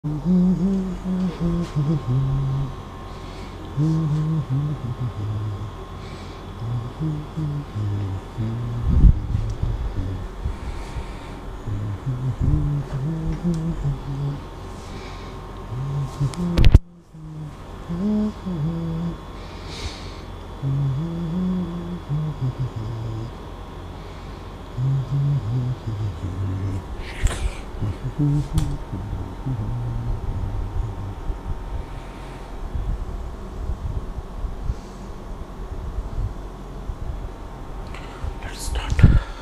Let's start.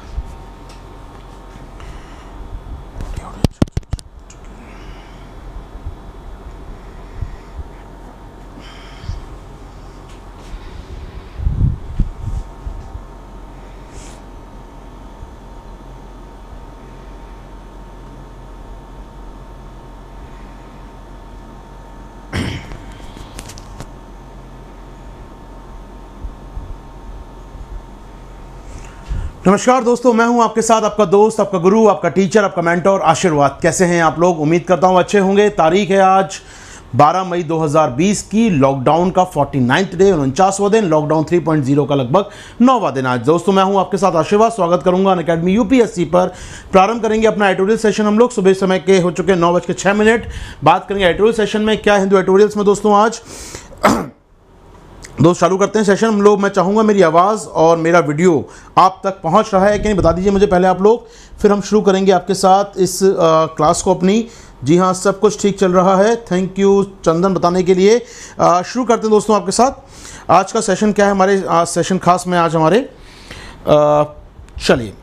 नमस्कार दोस्तों, मैं हूं आपके साथ आपका दोस्त, आपका गुरु, आपका टीचर, आपका मेंटोर आशीर्वाद। कैसे हैं आप लोग? उम्मीद करता हूं अच्छे होंगे। तारीख है आज 12 मई 2020 की। लॉकडाउन का 49th डे, 49वां दिन, लॉकडाउन 3.0 का लगभग 9वां दिन आज। दोस्तों मैं हूं आपके साथ आशीर्वाद, स्वागत करूंगा अनअकैडमी यूपीएससी पर। प्रारंभ करेंगे अपना एडिटोरियल सेशन। हम लोग सुबह समय के हो चुके 9:06। बात करेंगे एडिटोरियल सेशन में क्या हिंदू एडिटोरियल्स में दोस्तों आज दोस्त चालू करते हैं सेशन हम लोग। मैं चाहूँगा मेरी आवाज़ और मेरा वीडियो आप तक पहुँच रहा है कि नहीं, बता दीजिए मुझे पहले आप लोग, फिर हम शुरू करेंगे आपके साथ इस क्लास को अपनी। जी हाँ, सब कुछ ठीक चल रहा है। थैंक यू चंदन बताने के लिए। शुरू करते हैं दोस्तों आपके साथ आज का सेशन। क्या है हमारे सेशन खास में आज हमारे, चलिए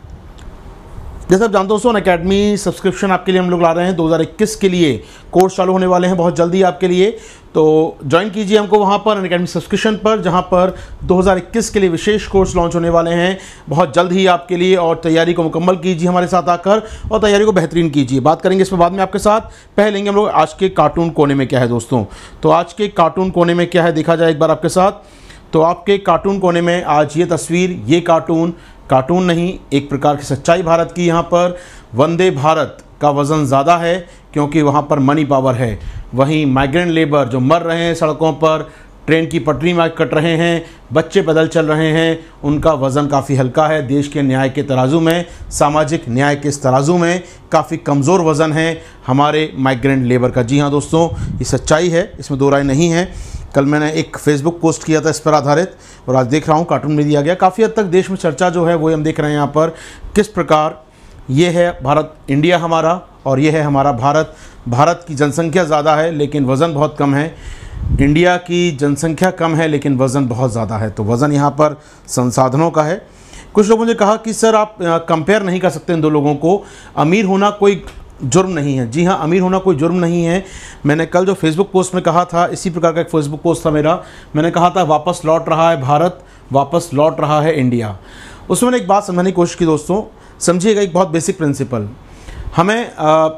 जैसे आप जानते हो दोस्तों, अनअकैडमी सब्सक्रिप्शन आपके लिए हम लोग ला रहे हैं। 2021 के लिए कोर्स चालू होने वाले हैं बहुत जल्दी आपके लिए, तो ज्वाइन कीजिए हमको वहाँ पर अनअकैडमी सब्सक्रिप्शन पर, जहाँ पर 2021 के लिए विशेष कोर्स लॉन्च होने वाले हैं बहुत जल्द ही आपके लिए। और तैयारी को मुकम्मल कीजिए हमारे साथ आकर और तैयारी को बेहतरीन कीजिए। बात करेंगे इसमें बाद में आपके साथ। पहले लेंगे हम लोग आज के कार्टून कोने में क्या है दोस्तों। तो आज के कार्टून कोने में क्या है देखा जाए एक बार आपके साथ। तो आपके कार्टून कोने में आज ये तस्वीर, ये कार्टून नहीं, एक प्रकार की सच्चाई भारत की। यहाँ पर वंदे भारत का वज़न ज़्यादा है क्योंकि वहाँ पर मनी पावर है। वहीं माइग्रेंट लेबर जो मर रहे हैं सड़कों पर, ट्रेन की पटरी में कट रहे हैं, बच्चे पैदल चल रहे हैं, उनका वज़न काफ़ी हल्का है। देश के न्याय के तराजू में, सामाजिक न्याय के इस तराजू में काफ़ी कमज़ोर वज़न है हमारे माइग्रेंट लेबर का। जी हाँ दोस्तों, ये सच्चाई है, इसमें दो राय नहीं है। कल मैंने एक फेसबुक पोस्ट किया था इस पर आधारित, और आज देख रहा हूँ कार्टून में दिया गया। काफ़ी हद तक देश में चर्चा जो है वो हम देख रहे हैं यहाँ पर, किस प्रकार ये है भारत, इंडिया हमारा, और ये है हमारा भारत। भारत की जनसंख्या ज़्यादा है लेकिन वज़न बहुत कम है। इंडिया की जनसंख्या कम है लेकिन वज़न बहुत ज़्यादा है। तो वज़न यहाँ पर संसाधनों का है। कुछ लोगों ने कहा कि सर आप कंपेयर नहीं कर सकते इन दो लोगों को, अमीर होना कोई जुर्म नहीं है। जी हाँ, अमीर होना कोई जुर्म नहीं है। मैंने कल जो फेसबुक पोस्ट में कहा था, इसी प्रकार का एक फेसबुक पोस्ट था मेरा, मैंने कहा था वापस लौट रहा है भारत, वापस लौट रहा है इंडिया। उसमें मैंने एक बात समझाने की कोशिश की दोस्तों, समझिएगा एक बहुत बेसिक प्रिंसिपल। हमें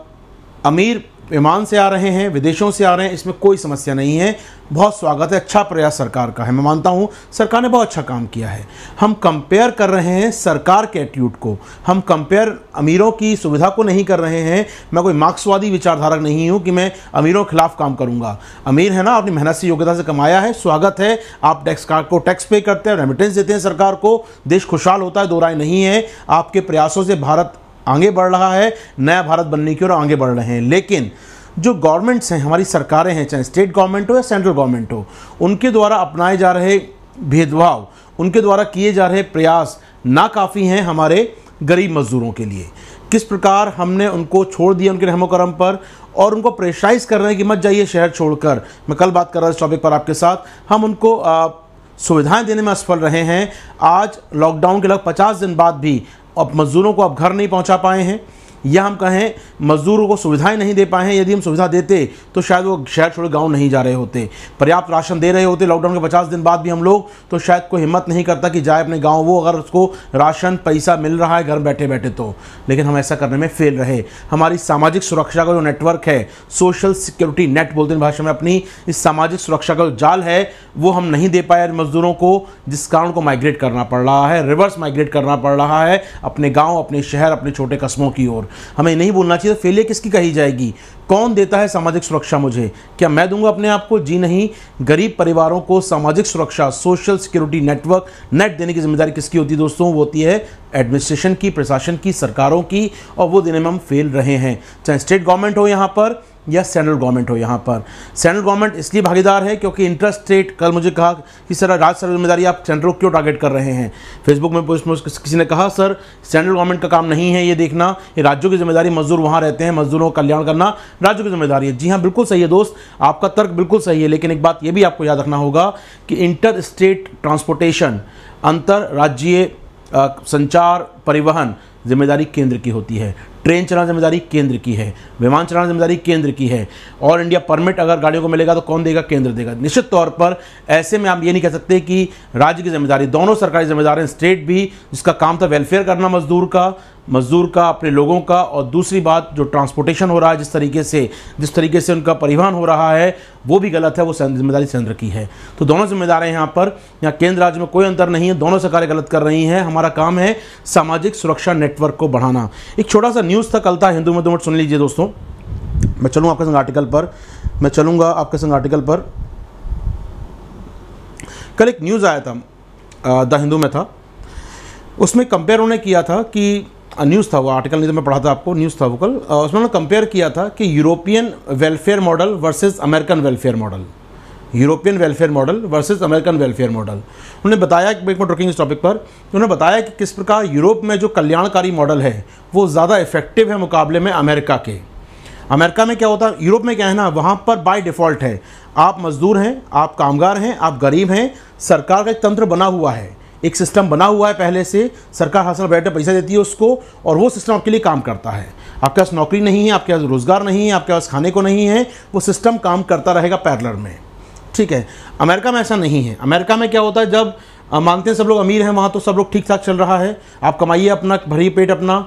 अमीर विमान से आ रहे हैं, विदेशों से आ रहे हैं, इसमें कोई समस्या नहीं है, बहुत स्वागत है, अच्छा प्रयास सरकार का है। मैं मानता हूँ सरकार ने बहुत अच्छा काम किया है। हम कंपेयर कर रहे हैं सरकार के एटीट्यूड को, हम कंपेयर अमीरों की सुविधा को नहीं कर रहे हैं। मैं कोई मार्क्सवादी विचारधारक नहीं हूँ कि मैं अमीरों के खिलाफ काम करूँगा। अमीर है ना, अपनी मेहनत से योग्यता से कमाया है, स्वागत है। आप टैक्स पे करते हैं, रेमिटेंस देते हैं सरकार को, देश खुशहाल होता है, दो राय नहीं है। आपके प्रयासों से भारत आगे बढ़ रहा है, नया भारत बनने की ओर आगे बढ़ रहे हैं। लेकिन जो गवर्नमेंट्स हैं, हमारी सरकारें हैं, चाहे स्टेट गवर्नमेंट हो या सेंट्रल गवर्नमेंट हो, उनके द्वारा अपनाए जा रहे भेदभाव, उनके द्वारा किए जा रहे प्रयास नाकाफ़ी हैं हमारे गरीब मजदूरों के लिए। किस प्रकार हमने उनको छोड़ दिया उनके रहमो करम पर, और उनको प्रेशराइज कर रहे हैं कि मत जाइए शहर छोड़कर। मैं कल बात कर रहा था इस टॉपिक पर आपके साथ। हम उनको सुविधाएं देने में असफल रहे हैं। आज लॉकडाउन के लगभग 50 दिन बाद भी अब मज़दूरों को अब घर नहीं पहुंचा पाए हैं, या हम कहें मज़दूरों को सुविधाएं नहीं दे पाए हैं। यदि हम सुविधा देते तो शायद वो शहर छोड़ गांव नहीं जा रहे होते। पर्याप्त राशन दे रहे होते लॉकडाउन के 50 दिन बाद भी हम लोग, तो शायद कोई हिम्मत नहीं करता कि जाए अपने गांव, वो अगर उसको राशन पैसा मिल रहा है घर बैठे बैठे तो। लेकिन हम ऐसा करने में फेल रहे। हमारी सामाजिक सुरक्षा का जो नेटवर्क है, सोशल सिक्योरिटी नेट बोलते हैं भाषा में अपनी, इस सामाजिक सुरक्षा का जो जाल है वो हम नहीं दे पाए मज़दूरों को, जिस कारण को माइग्रेट करना पड़ रहा है, रिवर्स माइग्रेट करना पड़ रहा है अपने गाँव, अपने शहर, अपने छोटे कस्बों की ओर। हमें नहीं बोलना चाहिए। तो फेलियर किसकी कही जाएगी? कौन देता है सामाजिक सुरक्षा मुझे? क्या मैं दूंगा अपने आप को? जी नहीं। गरीब परिवारों को सामाजिक सुरक्षा, सोशल सिक्योरिटी नेटवर्क, नेट देने की जिम्मेदारी किसकी होती है दोस्तों? वो होती है एडमिनिस्ट्रेशन की, प्रशासन की, सरकारों की, और वो देने में हम फेल रहे हैं। चाहे स्टेट गवर्नमेंट हो यहाँ पर या सेंट्रल गवर्नमेंट हो यहाँ पर। सेंट्रल गवर्नमेंट इसलिए भागीदार है क्योंकि इंटर स्टेट, कल मुझे कहा कि सर राज्य सरकार जिम्मेदारी आप सेंट्रल को क्यों टारगेट कर रहे हैं? फेसबुक में पोस्ट किसी ने कहा सर सेंट्रल गवर्नमेंट का काम नहीं है ये देखना, ये राज्यों की जिम्मेदारी, मजदूर वहाँ रहते हैं, मजदूरों का कल्याण करना राज्यों की जिम्मेदारी है। जी हाँ, बिल्कुल सही है दोस्त, आपका तर्क बिल्कुल सही है, लेकिन एक बात ये भी आपको याद रखना होगा कि इंटर स्टेट ट्रांसपोर्टेशन, अंतर राज्यीय संचार परिवहन जिम्मेदारी केंद्र की होती है। ट्रेन चलाना जिम्मेदारी केंद्र की है, विमान चलाना जिम्मेदारी केंद्र की है। और इंडिया परमिट अगर गाड़ियों को मिलेगा तो कौन देगा? केंद्र देगा। निश्चित तौर पर ऐसे में आप ये नहीं कह सकते कि राज्य की जिम्मेदारी, दोनों सरकारी जिम्मेदार हैं। स्टेट भी जिसका काम था वेलफेयर करना मजदूर का, अपने लोगों का, और दूसरी बात जो ट्रांसपोर्टेशन हो रहा है, जिस तरीके से उनका परिवहन हो रहा है वो भी गलत है, वो जिम्मेदारी केंद्र की है। तो दोनों जिम्मेदार हैं यहाँ पर, यहाँ केंद्र राज्य में कोई अंतर नहीं है, दोनों सरकारें गलत कर रही हैं। हमारा काम है सामाजिक सुरक्षा नेटवर्क को बढ़ाना। एक छोटा सा न्यूज़ था, कल था हिंदू में, 2 मिनट सुन लीजिए दोस्तों। मैं चलूँ आपके संग आर्टिकल पर, कल एक न्यूज़ आया था, द हिंदू में था, उसमें कंपेयर उन्होंने किया था कि न्यूज़ था वो, आर्टिकल नहीं तो मैं पढ़ा था आपको, न्यूज़ था वो कल। उसमें उन्होंने कंपेयर किया था कि European welfare model versus American welfare model, उन्होंने बताया कि एक मिनट रुकेंगे इस टॉपिक पर। उन्होंने बताया कि किस प्रकार यूरोप में जो कल्याणकारी मॉडल है वो ज़्यादा इफेक्टिव है मुकाबले में अमेरिका के। अमेरिका में क्या होता है, यूरोप में क्या है ना, वहाँ पर बाय डिफ़ॉल्ट है, आप मजदूर हैं, आप कामगार हैं, आप गरीब हैं, सरकार का एक तंत्र बना हुआ है, एक सिस्टम बना हुआ है पहले से, सरकार हर साल बैठे पैसा देती है उसको, और वो सिस्टम आपके लिए काम करता है। आपके पास नौकरी नहीं है, आपके पास रोज़गार नहीं है, आपके पास खाने को नहीं है, वो सिस्टम काम करता रहेगा पैरेलल में, ठीक है। अमेरिका में ऐसा नहीं है। अमेरिका में क्या होता है, जब मानते हैं सब लोग अमीर हैं वहाँ, तो सब लोग ठीक ठाक चल रहा है, आप कमाइए अपना, भरिए पेट अपना,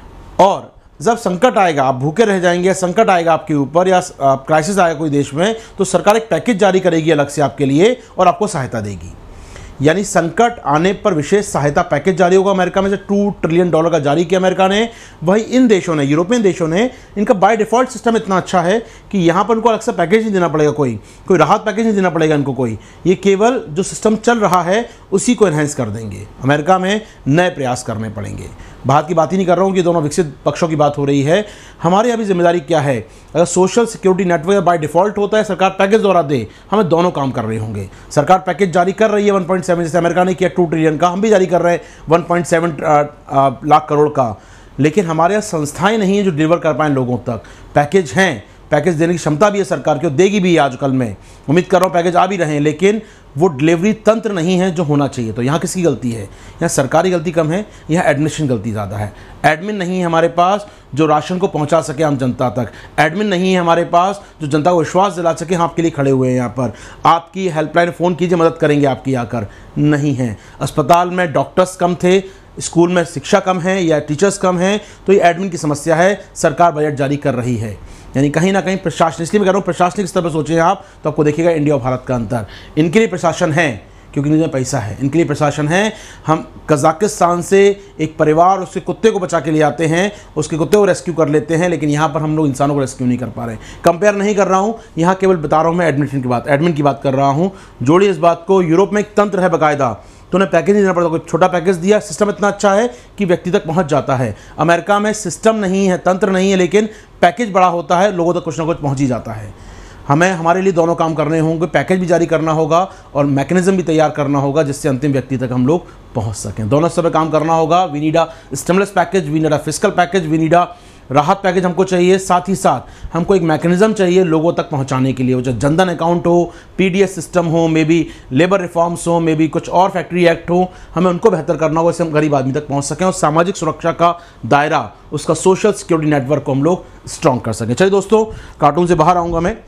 और जब संकट आएगा, आप भूखे रह जाएंगे, संकट आएगा आपके ऊपर, या क्राइसिस आएगा कोई देश में, तो सरकार एक पैकेज जारी करेगी अलग से आपके लिए और आपको सहायता देगी। यानी संकट आने पर विशेष सहायता पैकेज जारी होगा। अमेरिका में से $2 ट्रिलियन का जारी किया अमेरिका ने। वही इन देशों ने, यूरोपियन देशों ने, इनका बाय डिफ़ॉल्ट सिस्टम इतना अच्छा है कि यहाँ पर उनको अलग से पैकेज नहीं देना पड़ेगा, कोई राहत पैकेज नहीं देना पड़ेगा इनको कोई, ये केवल जो सिस्टम चल रहा है उसी को एनहेंस कर देंगे। अमेरिका में नए प्रयास करने पड़ेंगे। भारत की बात ही नहीं कर रहा हूँ कि दोनों विकसित पक्षों की बात हो रही है। हमारी अभी जिम्मेदारी क्या है, अगर social security network by default होता है, सरकार पैकेज द्वारा दे, हमें दोनों काम कर रहे होंगे। सरकार पैकेज जारी कर रही है 1.7, जैसे अमेरिका ने किया 2 ट्रिलियन का, हम भी जारी कर रहे हैं 1.7 लाख करोड़ का, लेकिन हमारे यहाँ संस्थाएं नहीं हैं जो डिलीवर कर पाएँ लोगों तक। पैकेज हैं, पैकेज देने की क्षमता भी है सरकार की, और देगी भी आजकल, मैं उम्मीद कर रहा हूँ पैकेज आ भी रहे हैं, लेकिन वो डिलीवरी तंत्र नहीं है जो होना चाहिए। तो यहाँ किसकी गलती है? यहाँ सरकारी गलती कम है, यहाँ एडमिनिस्ट्रेशन गलती ज़्यादा है। एडमिन नहीं है हमारे पास जो राशन को पहुँचा सके आम जनता तक, एडमिन नहीं है हमारे पास जो जनता को विश्वास दिला सके हम आपके लिए खड़े हुए हैं यहाँ पर, आपकी हेल्पलाइन फ़ोन कीजिए मदद करेंगे आपकी आकर, नहीं है। अस्पताल में डॉक्टर्स कम थे, स्कूल में शिक्षा कम है या टीचर्स कम हैं, तो ये एडमिन की समस्या है। सरकार बजट जारी कर रही है, यानी कहीं ना कहीं प्रशासन, इसलिए मैं कह रहा हूँ प्रशासनिक स्तर पर सोचें आप, तो आपको देखिएगा इंडिया और भारत का अंतर। इनके लिए प्रशासन है क्योंकि इनके पैसा है, इनके लिए प्रशासन है। हम कजाकिस्तान से एक परिवार उसके कुत्ते को बचा के ले आते हैं, उसके कुत्ते को रेस्क्यू कर लेते हैं, लेकिन यहाँ पर हम लोग इंसानों को रेस्क्यू नहीं कर पा रहे। कंपेयर नहीं कर रहा हूँ, यहाँ केवल बता रहा हूँ मैं एडमिन की बात कर रहा हूँ। जोड़िए इस बात को, यूरोप में एक तंत्र है बाकायदा, तो उन्हें पैकेज नहीं देना पड़ता, कोई छोटा पैकेज दिया, सिस्टम इतना अच्छा है कि व्यक्ति तक पहुंच जाता है। अमेरिका में सिस्टम नहीं है, तंत्र नहीं है, लेकिन पैकेज बड़ा होता है, लोगों तक कुछ ना कुछ पहुंच ही जाता है। हमें हमारे लिए दोनों काम करने होंगे, पैकेज भी जारी करना होगा और मैकेनिज्म भी तैयार करना होगा जिससे अंतिम व्यक्ति तक हम लोग पहुंच सकें। दोनों सब काम करना होगा। We need a stimulus package, we need a fiscal package, we need a rahat package हमको चाहिए, साथ ही साथ हमको एक मैकेनिज्म चाहिए लोगों तक पहुंचाने के लिए, वो चाहे जनधन अकाउंट हो, पीडीएस सिस्टम हो, मे बी लेबर रिफॉर्म्स हो, मे बी कुछ और फैक्ट्री एक्ट हो, हमें उनको बेहतर करना होगा, इससे हम गरीब आदमी तक पहुंच सकें और सामाजिक सुरक्षा का दायरा, उसका सोशल सिक्योरिटी नेटवर्क को हम लोग स्ट्रॉन्ग कर सकें। चलिए दोस्तों, कार्टून से बाहर आऊँगा मैं।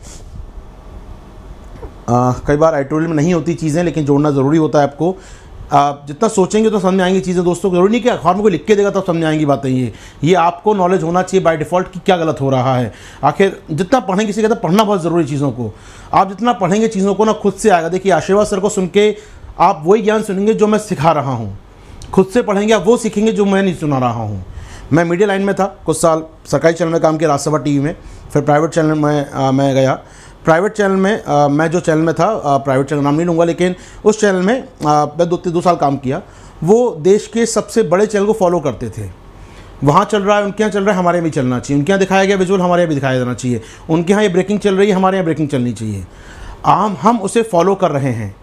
कई बार एडिटोरियल में नहीं होती चीज़ें, लेकिन जोड़ना ज़रूरी होता है आपको। आप जितना सोचेंगे तो समझ में आएंगी चीज़ें दोस्तों। जरूरी नहीं कि अखबार में कोई लिख के देगा तब समझ में आएंगी बातें। ये आपको नॉलेज होना चाहिए बाय डिफ़ॉल्ट कि क्या गलत हो रहा है। आखिर जितना पढ़ेंगे, किसी कहता है पढ़ना बहुत ज़रूरी चीज़ों को, आप जितना पढ़ेंगे चीज़ों को ना खुद से आएगा। देखिए आशीर्वाद सर को सुन के आप वही ज्ञान सुनेंगे जो मैं सिखा रहा हूँ, खुद से पढ़ेंगे आप वो सीखेंगे जो मैं नहीं सुना रहा हूँ। मैं मीडिया लाइन में था, कुछ साल सरकारी चैनल में काम किया, राज्यसभा टीवी में, फिर प्राइवेट चैनल में मैं गया। प्राइवेट चैनल में मैं जो चैनल में था, प्राइवेट चैनल नाम नहीं लूँगा, लेकिन उस चैनल में मैं 2 साल काम किया। वो देश के सबसे बड़े चैनल को फॉलो करते थे। वहाँ चल रहा है, उनके यहाँ चल रहा है, हमारे यहाँ भी चलना चाहिए। उनके यहाँ दिखाया गया विजुअल, हमारे यहाँ भी दिखाया जाना चाहिए। उनके यहाँ ये ब्रेकिंग चल रही है, हमारे यहाँ ब्रेकिंग चलनी चाहिए। हम उसे फॉलो कर रहे हैं,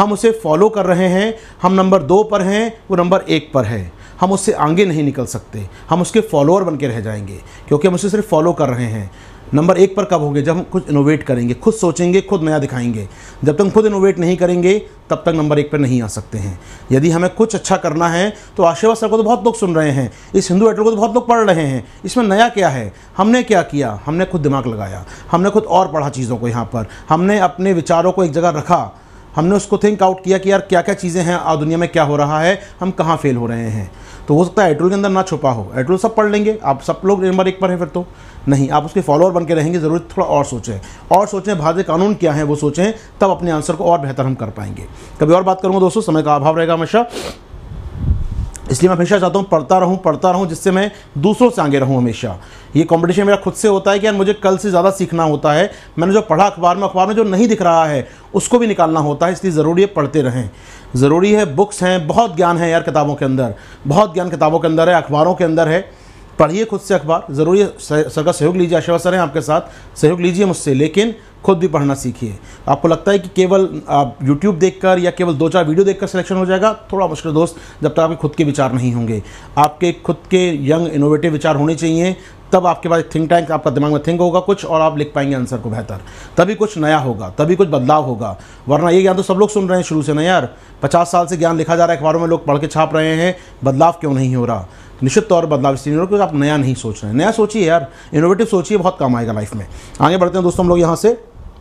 हम नंबर 2 पर हैं, वो नंबर 1 पर है। हम उससे आगे नहीं निकल सकते, हम उसके फॉलोअर बन के रह जाएंगे, क्योंकि हम उसे सिर्फ फॉलो कर रहे हैं। नंबर 1 पर कब होंगे? जब हम कुछ इनोवेट करेंगे, खुद सोचेंगे, खुद नया दिखाएंगे। जब तक खुद इनोवेट नहीं करेंगे तब तक नंबर 1 पर नहीं आ सकते हैं। यदि हमें कुछ अच्छा करना है तो आशीर्वाद सर को तो बहुत लोग सुन रहे हैं, इस हिंदू एडिटर को तो बहुत लोग पढ़ रहे हैं। इसमें नया क्या है? हमने क्या किया? हमने खुद दिमाग लगाया, हमने खुद और पढ़ा चीज़ों को। यहाँ पर हमने अपने विचारों को एक जगह रखा, हमने उसको थिंक आउट किया कि यार क्या क्या चीज़ें हैं, दुनिया में क्या हो रहा है, हम कहाँ फेल हो रहे हैं। तो हो सकता है एडिटोरियल के अंदर ना छुपा हो, एडिटोरियल सब पढ़ लेंगे, आप सब लोग नंबर 1 पर हैं, फिर तो नहीं, आप उसके फॉलोअर बन के रहेंगे। ज़रूर थोड़ा और सोचें, भारतीय कानून क्या है वो सोचें, तब अपने आंसर को और बेहतर हम कर पाएंगे। कभी और बात करूँगा दोस्तों, समय का अभाव रहेगा हमेशा, इसलिए मैं हमेशा चाहता हूँ पढ़ता रहूँ, जिससे मैं दूसरों से आगे रहूँ। हमेशा ये कंपटीशन मेरा खुद से होता है कि यार मुझे कल से ज़्यादा सीखना होता है। मैंने जो पढ़ा अखबार में जो नहीं दिख रहा है उसको भी निकालना होता है, इसलिए ज़रूरी है पढ़ते रहें। ज़रूरी है, बुक्स हैं, बहुत ज्ञान है यार किताबों के अंदर, बहुत ज्ञान किताबों के अंदर है, अखबारों के अंदर है। पढ़िए खुद से अखबार, ज़रूरी है सर का सहयोग लीजिए, आशीर्वाद सर हैं आपके साथ, सहयोग लीजिए मुझसे, लेकिन खुद भी पढ़ना सीखिए। आपको लगता है कि केवल आप यूट्यूब देखकर या केवल 2-4 वीडियो देखकर सिलेक्शन हो जाएगा? थोड़ा मुश्किल दोस्त, जब तक आपके खुद के विचार नहीं होंगे। आपके खुद के यंग इनोवेटिव विचार होने चाहिए, तब आपके पास थिंक टैंक, आपका दिमाग में थिंक होगा कुछ और आप लिख पाएंगे आंसर को बेहतर। तभी कुछ नया होगा, तभी कुछ बदलाव होगा। वरना ये ज्ञान तो सब लोग सुन रहे हैं शुरू से ना यार, 50 साल से ज्ञान लिखा जा रहा है, अखबारों में लोग पढ़ के छाप रहे हैं, बदलाव क्यों नहीं हो रहा? निश्चित तौर पर बदलाव इसलिए नहीं हो रहा क्योंकि आप नया नहीं सोच रहे हैं। नया सोचिए यार, इनोवेटिव सोचिए, बहुत काम आएगा लाइफ में। आगे बढ़ते हैं दोस्तों हम लोग यहाँ से,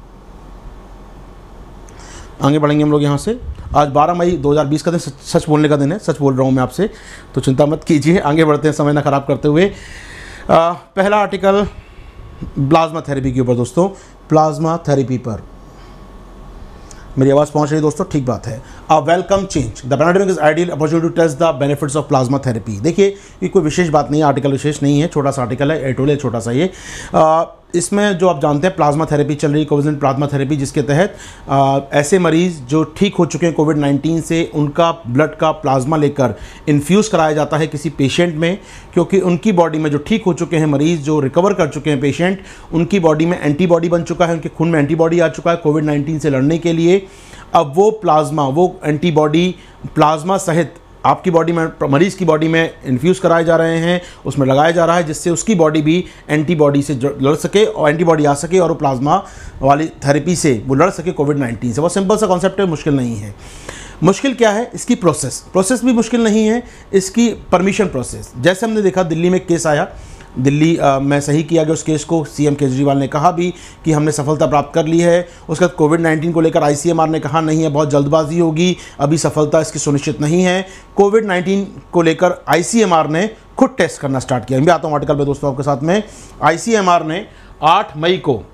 आगे बढ़ेंगे हम लोग यहाँ से। आज 12 मई 2020 का दिन, सच बोलने का दिन है, सच बोल रहा हूँ मैं आपसे, तो चिंता मत कीजिए। आगे बढ़ते हैं समय ना खराब करते हुए। पहला आर्टिकल प्लाज्मा थेरेपी के ऊपर दोस्तों, प्लाज्मा थेरेपी पर। मेरी आवाज़ पहुंच रही है दोस्तों? ठीक बात है। A welcome change, the pandemic is ideal opportunity to test the benefits of plasma therapy. देखिए ये कोई विशेष बात नहीं है, आर्टिकल विशेष नहीं है, छोटा सा आर्टिकल है, एडिटोरियल छोटा सा ये। इसमें जो आप जानते हैं प्लाज्मा थेरेपी चल रही, कोविड प्लाज्मा थेरेपी, जिसके तहत ऐसे मरीज़ जो ठीक हो चुके हैं कोविड-19 से, उनका ब्लड का प्लाज्मा लेकर इन्फ्यूज़ कराया जाता है किसी पेशेंट में, क्योंकि उनकी बॉडी में जो ठीक हो चुके हैं मरीज़, जो रिकवर कर चुके हैं पेशेंट, उनकी बॉडी में एंटीबॉडी बन चुका है, उनके खून में एंटीबॉडी आ चुका है कोविड-19 से लड़ने के लिए। अब वो प्लाज्मा, वो एंटीबॉडी प्लाज्मा सहित आपकी बॉडी में, मरीज़ की बॉडी में इन्फ्यूज़ कराए जा रहे हैं, उसमें लगाया जा रहा है, जिससे उसकी बॉडी भी एंटीबॉडी से लड़ सके और एंटीबॉडी आ सके और वो प्लाज्मा वाली थेरेपी से वो लड़ सके कोविड-19 से। बहुत सिंपल सा कॉन्सेप्ट है, मुश्किल नहीं है। मुश्किल क्या है? इसकी प्रोसेस भी मुश्किल नहीं है, इसकी परमिशन प्रोसेस। जैसे हमने देखा दिल्ली में केस आया, दिल्ली में सही किया गया उस केस को, सीएम केजरीवाल ने कहा भी कि हमने सफलता प्राप्त कर ली है। उसके बाद कोविड-19 को लेकर आईसीएमआर ने कहा नहीं है, बहुत जल्दबाजी होगी, अभी सफलता इसकी सुनिश्चित नहीं है। कोविड-19 को लेकर आईसीएमआर ने खुद टेस्ट करना स्टार्ट किया। मैं आता हूँ आर्टिकल पे दोस्तों आपके साथ में। आईसीएमआर ने 8 मई को,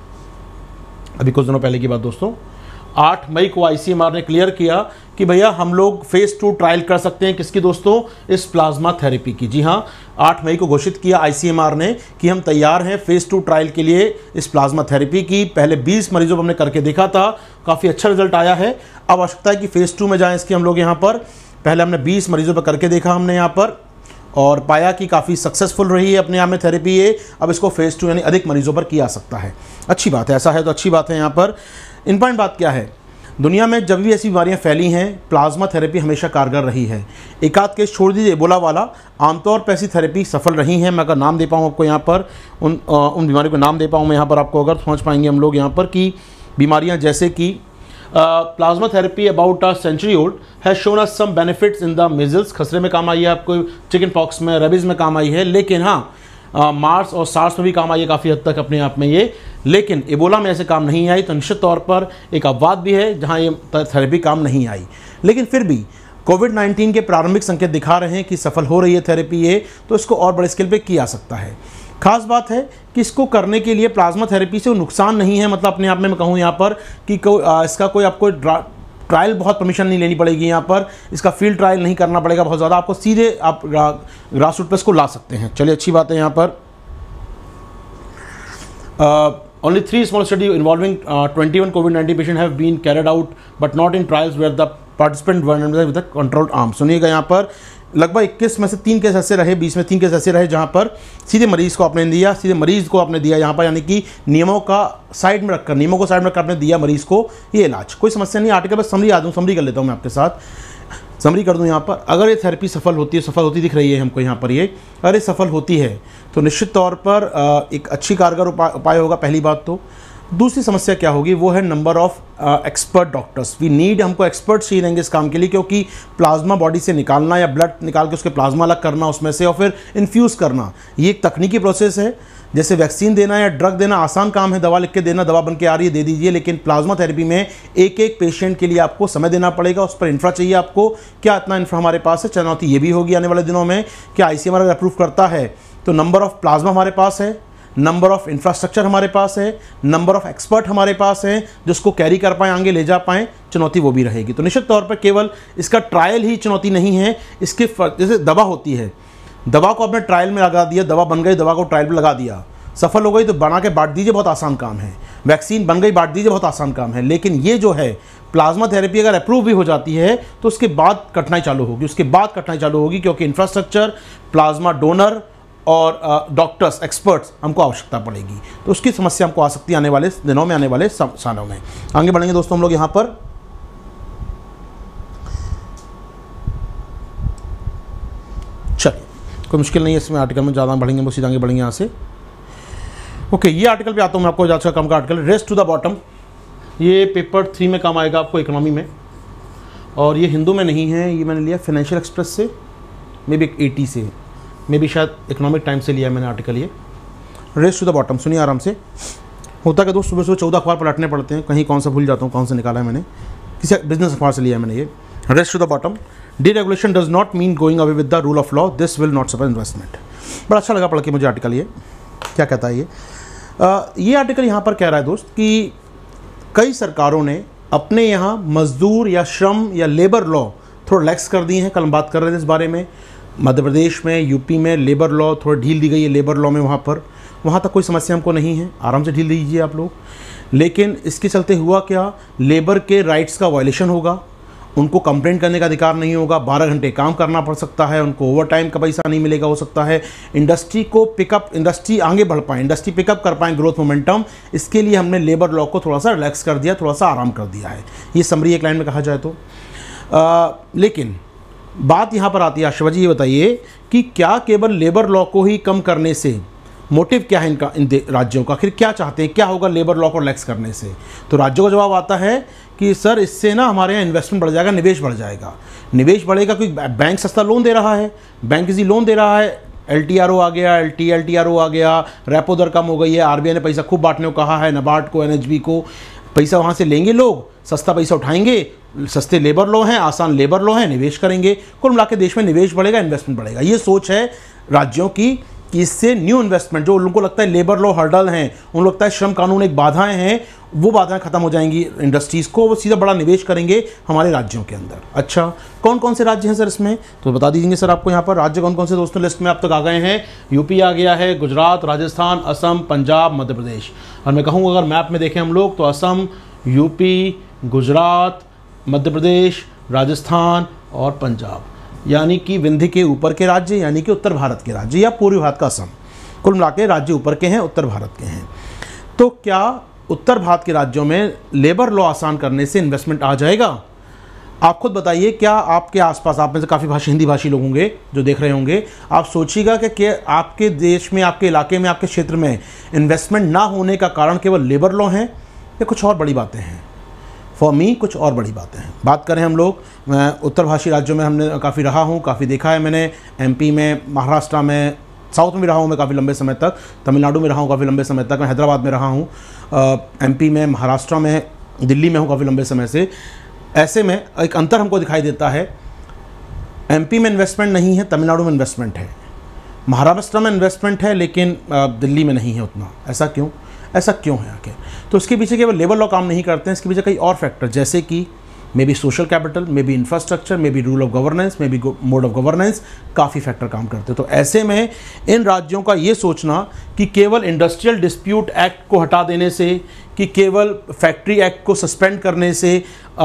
अभी कुछ दिनों पहले की बात दोस्तों, 8 मई को आईसीएमआर ने क्लियर किया कि भैया हम लोग फेज 2 ट्रायल कर सकते हैं। किसकी दोस्तों? इस प्लाज्मा थेरेपी की। जी हाँ, 8 मई को घोषित किया आईसीएमआर ने कि हम तैयार हैं फेज 2 ट्रायल के लिए इस प्लाज्मा थेरेपी की। पहले 20 मरीजों पर हमने करके देखा था, काफ़ी अच्छा रिजल्ट आया है। अब आवश्यकता है कि फेज 2 में जाएँ इसकी हम लोग यहाँ पर। पहले हमने 20 मरीजों पर करके देखा हमने यहाँ पर और पाया कि काफ़ी सक्सेसफुल रही है अपने आप में थेरेपी ये। अब इसको फेज 2 यानी अधिक मरीजों पर किया सकता है। अच्छी बात है, ऐसा है तो अच्छी बात है। यहाँ पर इम्पॉर्टेंट बात क्या है? दुनिया में जब भी ऐसी बीमारियां फैली हैं, प्लाज्मा थेरेपी हमेशा कारगर रही है। एक आध केस छोड़ दीजिए एबोला वाला, आमतौर पर ऐसी थेरेपी सफल रही हैं। मैं अगर नाम दे पाऊँ आपको यहाँ पर, उन बीमारियों को नाम दे पाऊँ मैं यहाँ पर आपको, अगर समझ पाएंगे हम लोग यहाँ पर कि बीमारियाँ जैसे कि plasma therapy about a century old has shown us some benefits in the measles, खसरे में काम आई है आपको, चिकन पॉक्स में, रेबीज में काम आई है, लेकिन हाँ मार्स और सार्स में भी काम आई है काफ़ी हद तक अपने आप में ये, लेकिन एबोला में ऐसे काम नहीं आई। तो निश्चित तौर पर एक अपवाद भी है जहां ये थेरेपी काम नहीं आई, लेकिन फिर भी कोविड-19 के प्रारंभिक संकेत दिखा रहे हैं कि सफल हो रही है थेरेपी ये, तो इसको और बड़े स्केल पे किया सकता है। खास बात है कि इसको करने के लिए प्लाज्मा थेरेपी से नुकसान नहीं है, मतलब अपने आप में मैं कहूँ यहाँ पर कि इसका कोई आपको ट्रायल बहुत परमिशन नहीं लेनी पड़ेगी यहाँ पर, इसका फील्ड ट्रायल नहीं करना पड़ेगा बहुत ज़्यादा, आपको सीधे आप ग्रास रूट पर इसको ला सकते हैं। चलिए अच्छी बात है। यहाँ पर only 3 small studies involving 21 COVID-19 patients have been carried out, but not in trials where the participant were with a controlled arm। सुनिएगा, यहाँ पर लगभग 21 में से 3 केस ऐसे रहे, 20 में 3 केस ऐसे रहे जहाँ पर सीधे मरीज को आपने दिया, सीधे मरीज को आपने दिया यहाँ पर, यानी कि नियमों को साइड में रखकर आपने दिया मरीज को ये इलाज। कोई समस्या नहीं। आर्टिकल बस समरी आ दूँ, समरी कर लेता हूँ मैं आपके साथ, समरी कर दूं। यहाँ पर अगर ये थेरेपी सफल होती दिख रही है हमको यहाँ पर, ये अगर ये सफल होती है तो निश्चित तौर पर एक अच्छी कारगर उपाय होगा, पहली बात तो। दूसरी समस्या क्या होगी, वो है number of expert doctors. We need, हमको एक्सपर्ट्स चाहिए रहेंगे इस काम के लिए, क्योंकि प्लाज्मा बॉडी से निकालना या ब्लड निकाल के उसके प्लाज्मा अलग करना उसमें से और फिर इन्फ्यूज़ करना, ये एक तकनीकी प्रोसेस है। जैसे वैक्सीन देना या ड्रग देना आसान काम है, दवा लिख के देना, दवा बन के आ रही है दे दीजिए, लेकिन प्लाज्मा थेरेपी में एक एक पेशेंट के लिए आपको समय देना पड़ेगा, उस पर इंफ्रा चाहिए आपको। क्या इतना इंफ्रा हमारे पास है? चुनौती ये भी होगी आने वाले दिनों में। क्या ICMR अगर अप्रूव करता है तो नंबर ऑफ प्लाज्मा हमारे पास है, नंबर ऑफ इंफ्रास्ट्रक्चर हमारे पास है, नंबर ऑफ एक्सपर्ट हमारे पास है जिसको कैरी कर पाएँ, आगे ले जा पाएँ, चुनौती वो भी रहेगी। तो निश्चित तौर पर केवल इसका ट्रायल ही चुनौती नहीं है, इसके जैसे दवा होती है, दवा को आपने ट्रायल में लगा दिया, दवा बन गई, दवा को ट्रायल में लगा दिया, सफल हो गई तो बना के बांट दीजिए, बहुत आसान काम है। वैक्सीन बन गई, बांट दीजिए, बहुत आसान काम है। लेकिन ये जो है प्लाज्मा थेरेपी अगर अप्रूव भी हो जाती है तो उसके बाद कठिनाई चालू होगी, क्योंकि इंफ्रास्ट्रक्चर, प्लाज्मा डोनर और डॉक्टर्स, एक्सपर्ट्स हमको आवश्यकता पड़ेगी। तो उसकी समस्या हमको आ सकती है आने वाले दिनों में, आने वाले सालों में। आगे बढ़ेंगे दोस्तों हम लोग यहाँ पर। चलिए, कोई मुश्किल नहीं है इसमें, आर्टिकल में ज़्यादा बढ़ेंगे, वो सीधे आगे बढ़ेंगे यहाँ से। ओके, ये आर्टिकल पे आता हूँ मैं आपको, ज़्यादा कम का article, race to the bottom. ये पेपर 3 में काम आएगा आपको, इकोनॉमी में, और ये हिंदू में नहीं है, ये मैंने लिया फाइनेंशियल एक्सप्रेस से, मे बी 80 से, मे बी शायद इकोनॉमिक टाइम से लिया मैंने आर्टिकल। ये रेस टू द बॉटम, सुनिए आराम से। होता क्या दोस्त, सुबह सुबह 14 अखबार पलटने पड़ते हैं, कहीं कौन सा भूल जाता हूँ, कौन सा निकाला है मैंने, किसी बिजनेस अखबार से लिया है मैंने ये। Race to the bottom, deregulation does not mean going away with the rule of law, this will not support investment. बड़ा अच्छा लगा पढ़ के मुझे आर्टिकल। ये क्या कहता है ये आर्टिकल यहाँ पर कह रहा है दोस्त कि कई सरकारों ने अपने यहाँ मजदूर या श्रम या लेबर लॉ थोड़ा लैक्स कर दिए हैं। कल हम बात कर रहे थे इस बारे में। मध्य प्रदेश में, यूपी में लेबर लॉ थोड़ा ढील दी गई है, लेबर लॉ में वहाँ तक कोई समस्या हमको नहीं है, आराम से ढील दीजिए आप लोग। लेकिन इसके चलते हुआ क्या, लेबर के राइट्स का वायलेशन होगा, उनको कंप्लेंट करने का अधिकार नहीं होगा, 12 घंटे काम करना पड़ सकता है, उनको ओवर टाइम का पैसा नहीं मिलेगा, हो सकता है इंडस्ट्री आगे बढ़ पाए, इंडस्ट्री पिकअप कर पाए ग्रोथ मोमेंटम, इसके लिए हमने लेबर लॉ को थोड़ा सा रिलैक्स कर दिया, थोड़ा सा आराम कर दिया है। ये समरी एक लाइन में कहा जाए तो। लेकिन बात यहाँ पर आती है, आशा जी ये बताइए कि क्या केवल लेबर लॉ को ही कम करने से, मोटिव क्या है इनका, इन राज्यों का, आखिर क्या चाहते हैं, क्या होगा लेबर लॉ को रिलैक्स करने से? तो राज्यों का जवाब आता है कि सर इससे ना हमारे यहाँ इन्वेस्टमेंट बढ़ जाएगा, निवेश बढ़ जाएगा। निवेश बढ़ेगा क्योंकि बैंक सस्ता लोन दे रहा है, बैंक इजी लोन दे रहा है, LTRO आ गया, LTRO आ गया, रेपो दर कम हो गई है, RBI ने पैसा खूब बांटने को कहा है, NABARD को, NHB को, पैसा वहाँ से लेंगे लोग, सस्ता पैसा उठाएंगे, सस्ते लेबर लॉ हैं, आसान लेबर लॉ हैं, निवेश करेंगे, कुल मिला के देश में निवेश बढ़ेगा, इन्वेस्टमेंट बढ़ेगा। ये सोच है राज्यों की कि इससे न्यू इन्वेस्टमेंट, जो लोगों को लगता है लेबर लॉ हर्डल हैं, उनको लगता है श्रम कानून एक बाधाएं हैं, वो बाधाएं खत्म हो जाएंगी इंडस्ट्रीज़ को, वो सीधा बड़ा निवेश करेंगे हमारे राज्यों के अंदर। अच्छा, कौन कौन से राज्य हैं सर इसमें, तो बता दीजिए सर आपको यहाँ पर राज्य कौन कौन से दोस्तों लिस्ट में अब तक आ गए हैं। यूपी आ गया है, गुजरात, राजस्थान, असम, पंजाब, मध्य प्रदेश। और मैं कहूँ अगर मैप में देखें हम लोग तो असम, यूपी, गुजरात, मध्य प्रदेश, राजस्थान और पंजाब, यानी कि विंध्य के ऊपर के राज्य, यानी कि उत्तर भारत के राज्य या पूर्वी भारत का असम, कुल मिला के राज्य ऊपर के हैं, उत्तर भारत के हैं। तो क्या उत्तर भारत के राज्यों में लेबर लॉ आसान करने से इन्वेस्टमेंट आ जाएगा? आप खुद बताइए, क्या आपके आसपास, आप में से काफ़ी हिंदी भाषी लोग होंगे जो देख रहे होंगे, आप सोचिएगा कि आपके देश में, आपके इलाके में, आपके क्षेत्र में इन्वेस्टमेंट ना होने का कारण केवल लेबर लॉ है या कुछ और बड़ी बातें हैं? फॉर मी कुछ और बड़ी बातें हैं। बात करें हम लोग, मैं उत्तर भाषी राज्यों में हमने काफ़ी रहा हूँ, काफ़ी देखा है मैंने, MP में, महाराष्ट्र में, साउथ में भी रहा हूँ मैं काफ़ी लंबे समय तक, तमिलनाडु में रहा हूँ काफ़ी लंबे समय तक, मैं हैदराबाद में रहा हूँ, MP में, महाराष्ट्र में, दिल्ली में हूँ काफ़ी लंबे समय से। ऐसे में एक अंतर हमको दिखाई देता है, MP में इन्वेस्टमेंट नहीं है, तमिलनाडु में इन्वेस्टमेंट है, महाराष्ट्र में इन्वेस्टमेंट है, लेकिन दिल्ली में नहीं है उतना। ऐसा क्यों है आखिर? तो इसके पीछे केवल लेबर लॉ काम नहीं करते हैं, इसके पीछे कई और फैक्टर, जैसे कि may be social capital, may be infrastructure, may be rule of governance, may be mode of governance, काफ़ी फैक्टर काम करते हैं। तो ऐसे में इन राज्यों का ये सोचना कि केवल इंडस्ट्रियल डिस्प्यूट एक्ट को हटा देने से, कि केवल फैक्ट्री एक्ट को सस्पेंड करने से,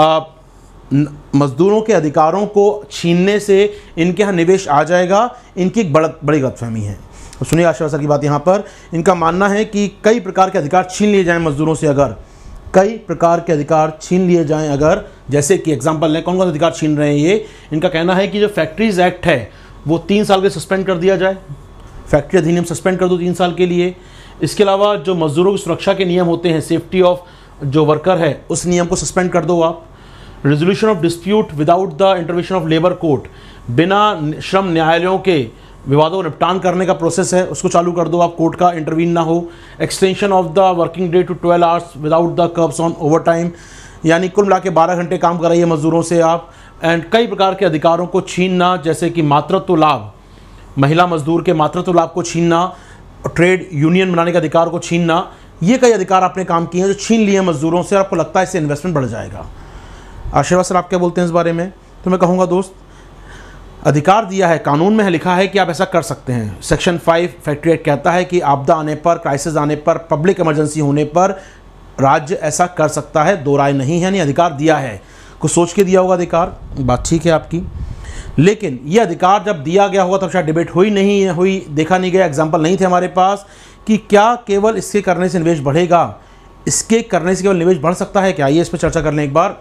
मजदूरों के अधिकारों को छीनने से इनके यहाँ निवेश आ जाएगा, इनकी एक बड़ी गलतफहमी है। तो सुनिए आशीर्वाद सर की बात यहाँ पर। इनका मानना है कि कई प्रकार के अधिकार छीन लिए जाएं मजदूरों से, अगर कई प्रकार के अधिकार छीन लिए जाएं अगर, जैसे कि एग्जांपल लें, कौन कौन से अधिकार छीन रहे हैं ये। इनका कहना है कि जो फैक्ट्रीज एक्ट है वो 3 साल के सस्पेंड कर दिया जाए, फैक्ट्री अधिनियम सस्पेंड कर दो 3 साल के लिए। इसके अलावा जो मजदूरों की सुरक्षा के नियम होते हैं, सेफ्टी ऑफ जो वर्कर है, उस नियम को सस्पेंड कर दो आप। Resolution of dispute without the intervention of labour court, बिना श्रम न्यायालयों के विवादों को निपटान करने का प्रोसेस है उसको चालू कर दो आप, कोर्ट का इंटरवीन ना हो। Extension of the working day to 12 hours without the curbs on overtime, यानी कुल मिला के 12 घंटे काम कराइए मजदूरों से आप। एंड कई प्रकार के अधिकारों को छीनना, जैसे कि मातृत्व लाभ, महिला मजदूर के मातृत्व लाभ को छीनना, ट्रेड यूनियन बनाने के अधिकार को छीनना, ये कई अधिकार आपने काम किए हैं जो छीन लिए मजदूरों से, और आपको लगता है इससे इन्वेस्टमेंट बढ़ जाएगा। आशीर्वाद सर आप क्या बोलते हैं इस बारे में? तो मैं कहूँगा दोस्त, अधिकार दिया है, कानून में है, लिखा है कि आप ऐसा कर सकते हैं। सेक्शन 5 फैक्ट्री एक्ट कहता है कि आपदा आने पर, क्राइसिस आने पर, पब्लिक इमरजेंसी होने पर राज्य ऐसा कर सकता है, दो राय नहीं है, नहीं अधिकार दिया है, कुछ सोच के दिया होगा अधिकार, बात ठीक है आपकी। लेकिन ये अधिकार जब दिया गया होगा तब शायद डिबेट हुई नहीं हुई, देखा नहीं गया, एग्जाम्पल नहीं थे हमारे पास कि क्या केवल इसके करने से निवेश बढ़ेगा, इसके करने से केवल निवेश बढ़ सकता है क्या? आइए इस पर चर्चा कर लें एक बार।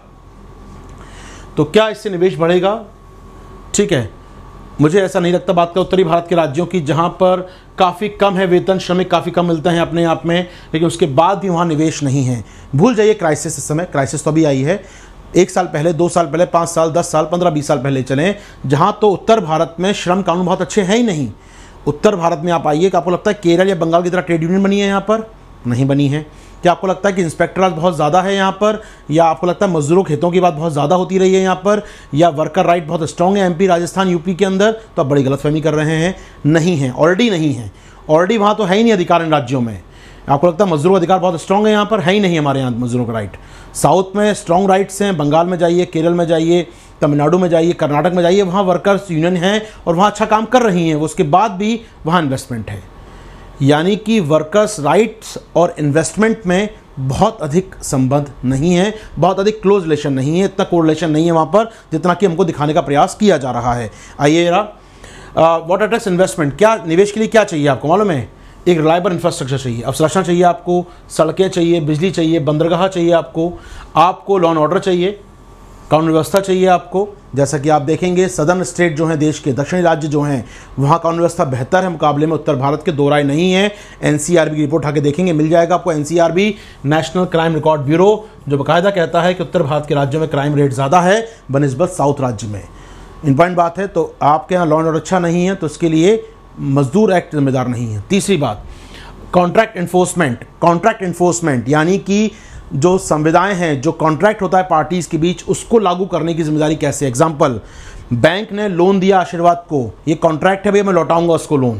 तो क्या इससे निवेश बढ़ेगा? ठीक है, मुझे ऐसा नहीं लगता। बात का उत्तरी भारत के राज्यों की, जहां पर काफ़ी कम है वेतन, श्रमिक काफ़ी कम मिलते हैं अपने आप में, लेकिन उसके बाद भी वहां निवेश नहीं है। भूल जाइए क्राइसिस, इस समय क्राइसिस तो अभी आई है, 1 साल पहले, 2 साल पहले, 5 साल, 10 साल, 15-20 साल पहले चलें, जहां तो उत्तर भारत में श्रम कानून बहुत अच्छे हैं ही नहीं। उत्तर भारत में आप आइए, कि आपको लगता है केरल या बंगाल की तरह ट्रेड यूनियन बनी है यहाँ पर? नहीं बनी है। क्या आपको लगता है कि इंस्पेक्टराज बहुत ज़्यादा है यहाँ पर, या आपको लगता है मजदूरों के हितों की बात बहुत ज़्यादा होती रही है यहाँ पर, या वर्कर राइट बहुत स्ट्रॉन्ग है एमपी, राजस्थान, यूपी के अंदर? तो आप बड़ी गलतफहमी कर रहे हैं, नहीं है, ऑलरेडी नहीं है, ऑलरेडी वहाँ तो है ही नहीं अधिकार इन राज्यों में। आपको लगता है मजदूरों का अधिकार बहुत स्ट्रॉन्ग है यहाँ पर? है ही नहीं हमारे यहाँ मजदूरों का राइट। साउथ में स्ट्रॉन्ग राइट्स हैं, बंगाल में जाइए, केरल में जाइए, तमिलनाडु में जाइए, कर्नाटक में जाइए, वहाँ वर्कर्स यूनियन हैं और वहाँ अच्छा काम कर रही हैं, उसके बाद भी वहाँ इन्वेस्टमेंट है। यानी कि वर्कर्स राइट्स और इन्वेस्टमेंट में बहुत अधिक संबंध नहीं है, बहुत अधिक क्लोज रिलेशन नहीं है, इतना कोरिलेशन नहीं है वहाँ पर जितना कि हमको दिखाने का प्रयास किया जा रहा है। आइए जरा, व्हाट अट्रैक्ट्स इन्वेस्टमेंट, क्या निवेश के लिए क्या चाहिए आपको मालूम है? एक रिलायबल इंफ्रास्ट्रक्चर चाहिए, अवसंरचना चाहिए आपको, सड़कें चाहिए, बिजली चाहिए, बंदरगाह चाहिए आपको लॉ एंड ऑर्डर चाहिए, कानून व्यवस्था चाहिए आपको। जैसा कि आप देखेंगे सदर्न स्टेट जो हैं, देश के दक्षिणी राज्य जो हैं, वहाँ कानून व्यवस्था बेहतर है मुकाबले में उत्तर भारत के, दो राय नहीं है। एनसीआरबी की रिपोर्ट आके देखेंगे, मिल जाएगा आपको। NCRB, national crime record bureau, जो बाकायदा कहता है कि उत्तर भारत के राज्यों में क्राइम रेट ज़्यादा है बनस्बत साउथ राज्य में। इंपॉर्टेंट बात है। तो आपके यहाँ लॉ एंड ऑर्डर अच्छा नहीं है तो इसके लिए मजदूर एक्ट जिम्मेदार नहीं है। तीसरी बात, कॉन्ट्रैक्ट इन्फोर्समेंट, यानी कि जो संविदाएं हैं, जो कॉन्ट्रैक्ट होता है पार्टीज के बीच, उसको लागू करने की जिम्मेदारी कैसे? एग्जांपल, बैंक ने लोन दिया आशीर्वाद को, ये कॉन्ट्रैक्ट है भैया, मैं लौटाऊंगा उसको लोन,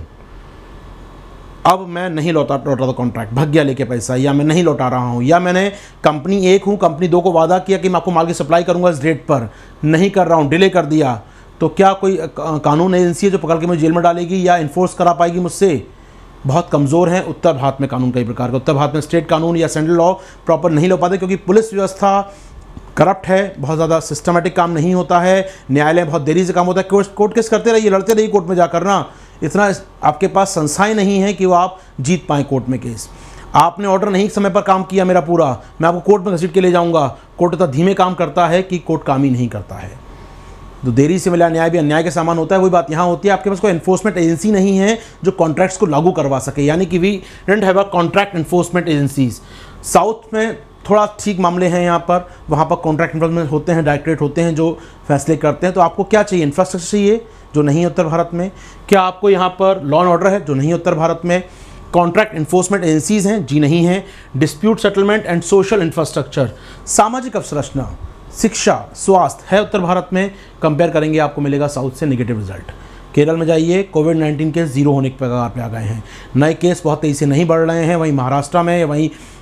अब मैं नहीं लौटा तो कॉन्ट्रैक्ट, भाग गया लेके पैसा, या मैं नहीं लौटा रहा हूँ, या मैंने कंपनी 1 हूँ, कंपनी 2 को वादा किया कि मैं आपको माल की सप्लाई करूँगा इस डेट पर, नहीं कर रहा हूँ, डिले कर दिया, तो क्या कोई कानून एजेंसी है जो पकड़ के मुझे जेल में डालेगी या इन्फोर्स करा पाएगी मुझसे? बहुत कमज़ोर है उत्तर भारत में कानून कई प्रकार का। उत्तर भारत में स्टेट कानून या सेंट्रल लॉ प्रॉपर नहीं लो पाते, क्योंकि पुलिस व्यवस्था करप्ट है, बहुत ज़्यादा सिस्टमेटिक काम नहीं होता है, न्यायालय बहुत देरी से काम होता है, कोर्ट केस करते रहिए, लड़ते रहिए कोर्ट में जाकर ना, इतना आपके पास संस्थाएं नहीं है कि वो आप जीत पाएँ कोर्ट में केस। आपने ऑर्डर नहीं समय पर काम किया मेरा पूरा, मैं आपको कोर्ट में घसीट के ले जाऊँगा, कोर्ट इतना धीमे काम करता है कि कोर्ट काम ही नहीं करता है। तो देरी से मिला न्याय भी अन्याय के सामान होता है। वही बात यहाँ होती है, आपके पास कोई एनफोर्समेंट एजेंसी नहीं है जो कॉन्ट्रैक्ट्स को लागू करवा सके, यानी कि we don't have a contract enforcement agencies. South में थोड़ा ठीक मामले हैं यहाँ पर, वहाँ पर कॉन्ट्रैक्ट एनफोर्समेंट होते हैं, डायरेक्टरेट होते हैं जो फैसले करते हैं। तो आपको क्या चाहिए? इंफ्रास्ट्रक्चर चाहिए, जो नहीं है उत्तर भारत में। क्या आपको यहाँ पर लॉ एंड ऑर्डर है, जो नहीं है उत्तर भारत में। कॉन्ट्रैक्ट एनफोर्समेंट एजेंसीज हैं, जी नहीं है। Dispute settlement and social infrastructure, सामाजिक अवसंरचना, शिक्षा, स्वास्थ्य है उत्तर भारत में। कंपेयर करेंगे आपको मिलेगा साउथ से नेगेटिव रिजल्ट। केरल में जाइए, कोविड-19 केस 0 होने के कगार पे आ गए हैं, नए केस बहुत तेज़ी से नहीं बढ़ रहे हैं। वहीं महाराष्ट्र में, वहीं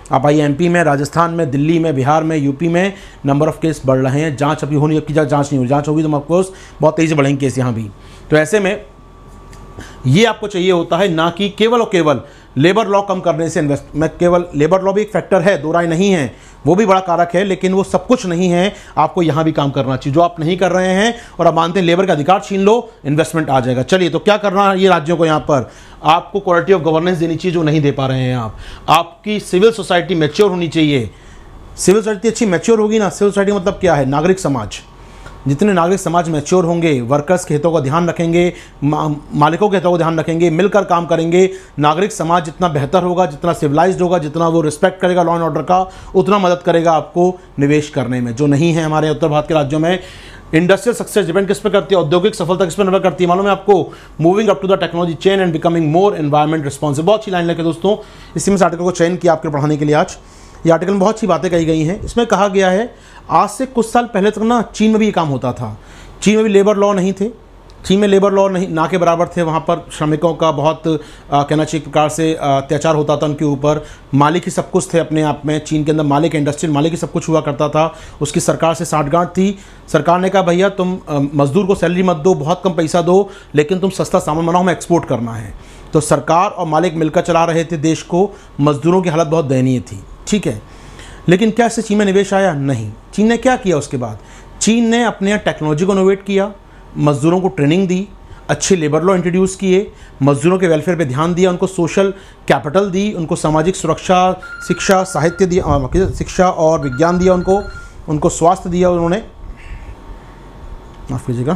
आप आइए एमपी में, राजस्थान में, दिल्ली में, बिहार में, यूपी में नंबर ऑफ केस बढ़ रहे हैं। जांच अभी होनी, जबकि जांच नहीं हुई, जांच होगी तो ऑफकोर्स बहुत तेज़ी से बढ़ेंगे केस यहाँ भी। तो ऐसे में ये आपको चाहिए होता है, ना कि केवल और केवल लेबर लॉ कम करने से इन्वेस्ट में, केवल लेबर लॉ भी एक फैक्टर है, दो राय नहीं है, वो भी बड़ा कारक है, लेकिन वो सब कुछ नहीं है। आपको यहाँ भी काम करना चाहिए जो आप नहीं कर रहे हैं, और आप मानते हैं लेबर का अधिकार छीन लो, इन्वेस्टमेंट आ जाएगा। चलिए, तो क्या करना है ये राज्यों को, यहाँ पर आपको क्वालिटी ऑफ गवर्नेंस देनी चाहिए जो नहीं दे पा रहे हैं आप। आपकी सिविल सोसाइटी मैच्योर होनी चाहिए। सिविल सोसाइटी अच्छी मैच्योर होगी ना, सिविल सोसाइटी मतलब क्या है, नागरिक समाज। जितने नागरिक समाज मैच्योर होंगे, वर्कर्स के हितों का ध्यान रखेंगे, मालिकों के हितों का ध्यान रखेंगे, मिलकर काम करेंगे, नागरिक समाज जितना बेहतर होगा, जितना सिविलाइज्ड होगा, जितना वो रिस्पेक्ट करेगा लॉ एंड ऑर्डर का, उतना मदद करेगा आपको निवेश करने में। जो नहीं है हमारे उत्तर भारत के राज्यों में, इंडस्ट्रियल सक्सेस डिपेंड किस पे करती है, औद्योगिक सफलता किस पे निर्भर करती है, मालूम है आपको, moving up to the technology chain and becoming more environment responsible. बहुत अच्छी लाइन लेके दोस्तों, इसी में इस आर्टिकल को चयन किया आपके पढ़ाने के लिए आज। ये आर्टिकल में बहुत अच्छी बातें कही गई हैं। इसमें कहा गया है, आज से कुछ साल पहले तक ना चीन में भी ये काम होता था। चीन में भी लेबर लॉ नहीं थे, चीन में लेबर लॉ नहीं, ना के बराबर थे। वहाँ पर श्रमिकों का बहुत कहना चाहिए प्रकार से अत्याचार होता था उनके ऊपर। मालिक ही सब कुछ थे अपने आप में, चीन के अंदर मालिक, इंडस्ट्रियल मालिक ही सब कुछ हुआ करता था। उसकी सरकार से साठगांठ थी। सरकार ने कहा भैया तुम मजदूर को सैलरी मत दो, बहुत कम पैसा दो, लेकिन तुम सस्ता सामान बनाओ, हमें एक्सपोर्ट करना है। तो सरकार और मालिक मिलकर चला रहे थे देश को। मजदूरों की हालत बहुत दयनीय थी, ठीक है। लेकिन क्या इससे चीन में निवेश आया? नहीं। चीन ने क्या किया उसके बाद? चीन ने अपने यहाँ टेक्नोलॉजी को इनोवेट किया, मजदूरों को ट्रेनिंग दी, अच्छे लेबर लॉ इंट्रोड्यूस किए, मजदूरों के वेलफेयर पे ध्यान दिया, उनको सोशल कैपिटल दी, उनको सामाजिक सुरक्षा, शिक्षा, साहित्य दिया, शिक्षा और विज्ञान दिया, उनको स्वास्थ्य दिया उन्होंने, माफ़ कीजिएगा।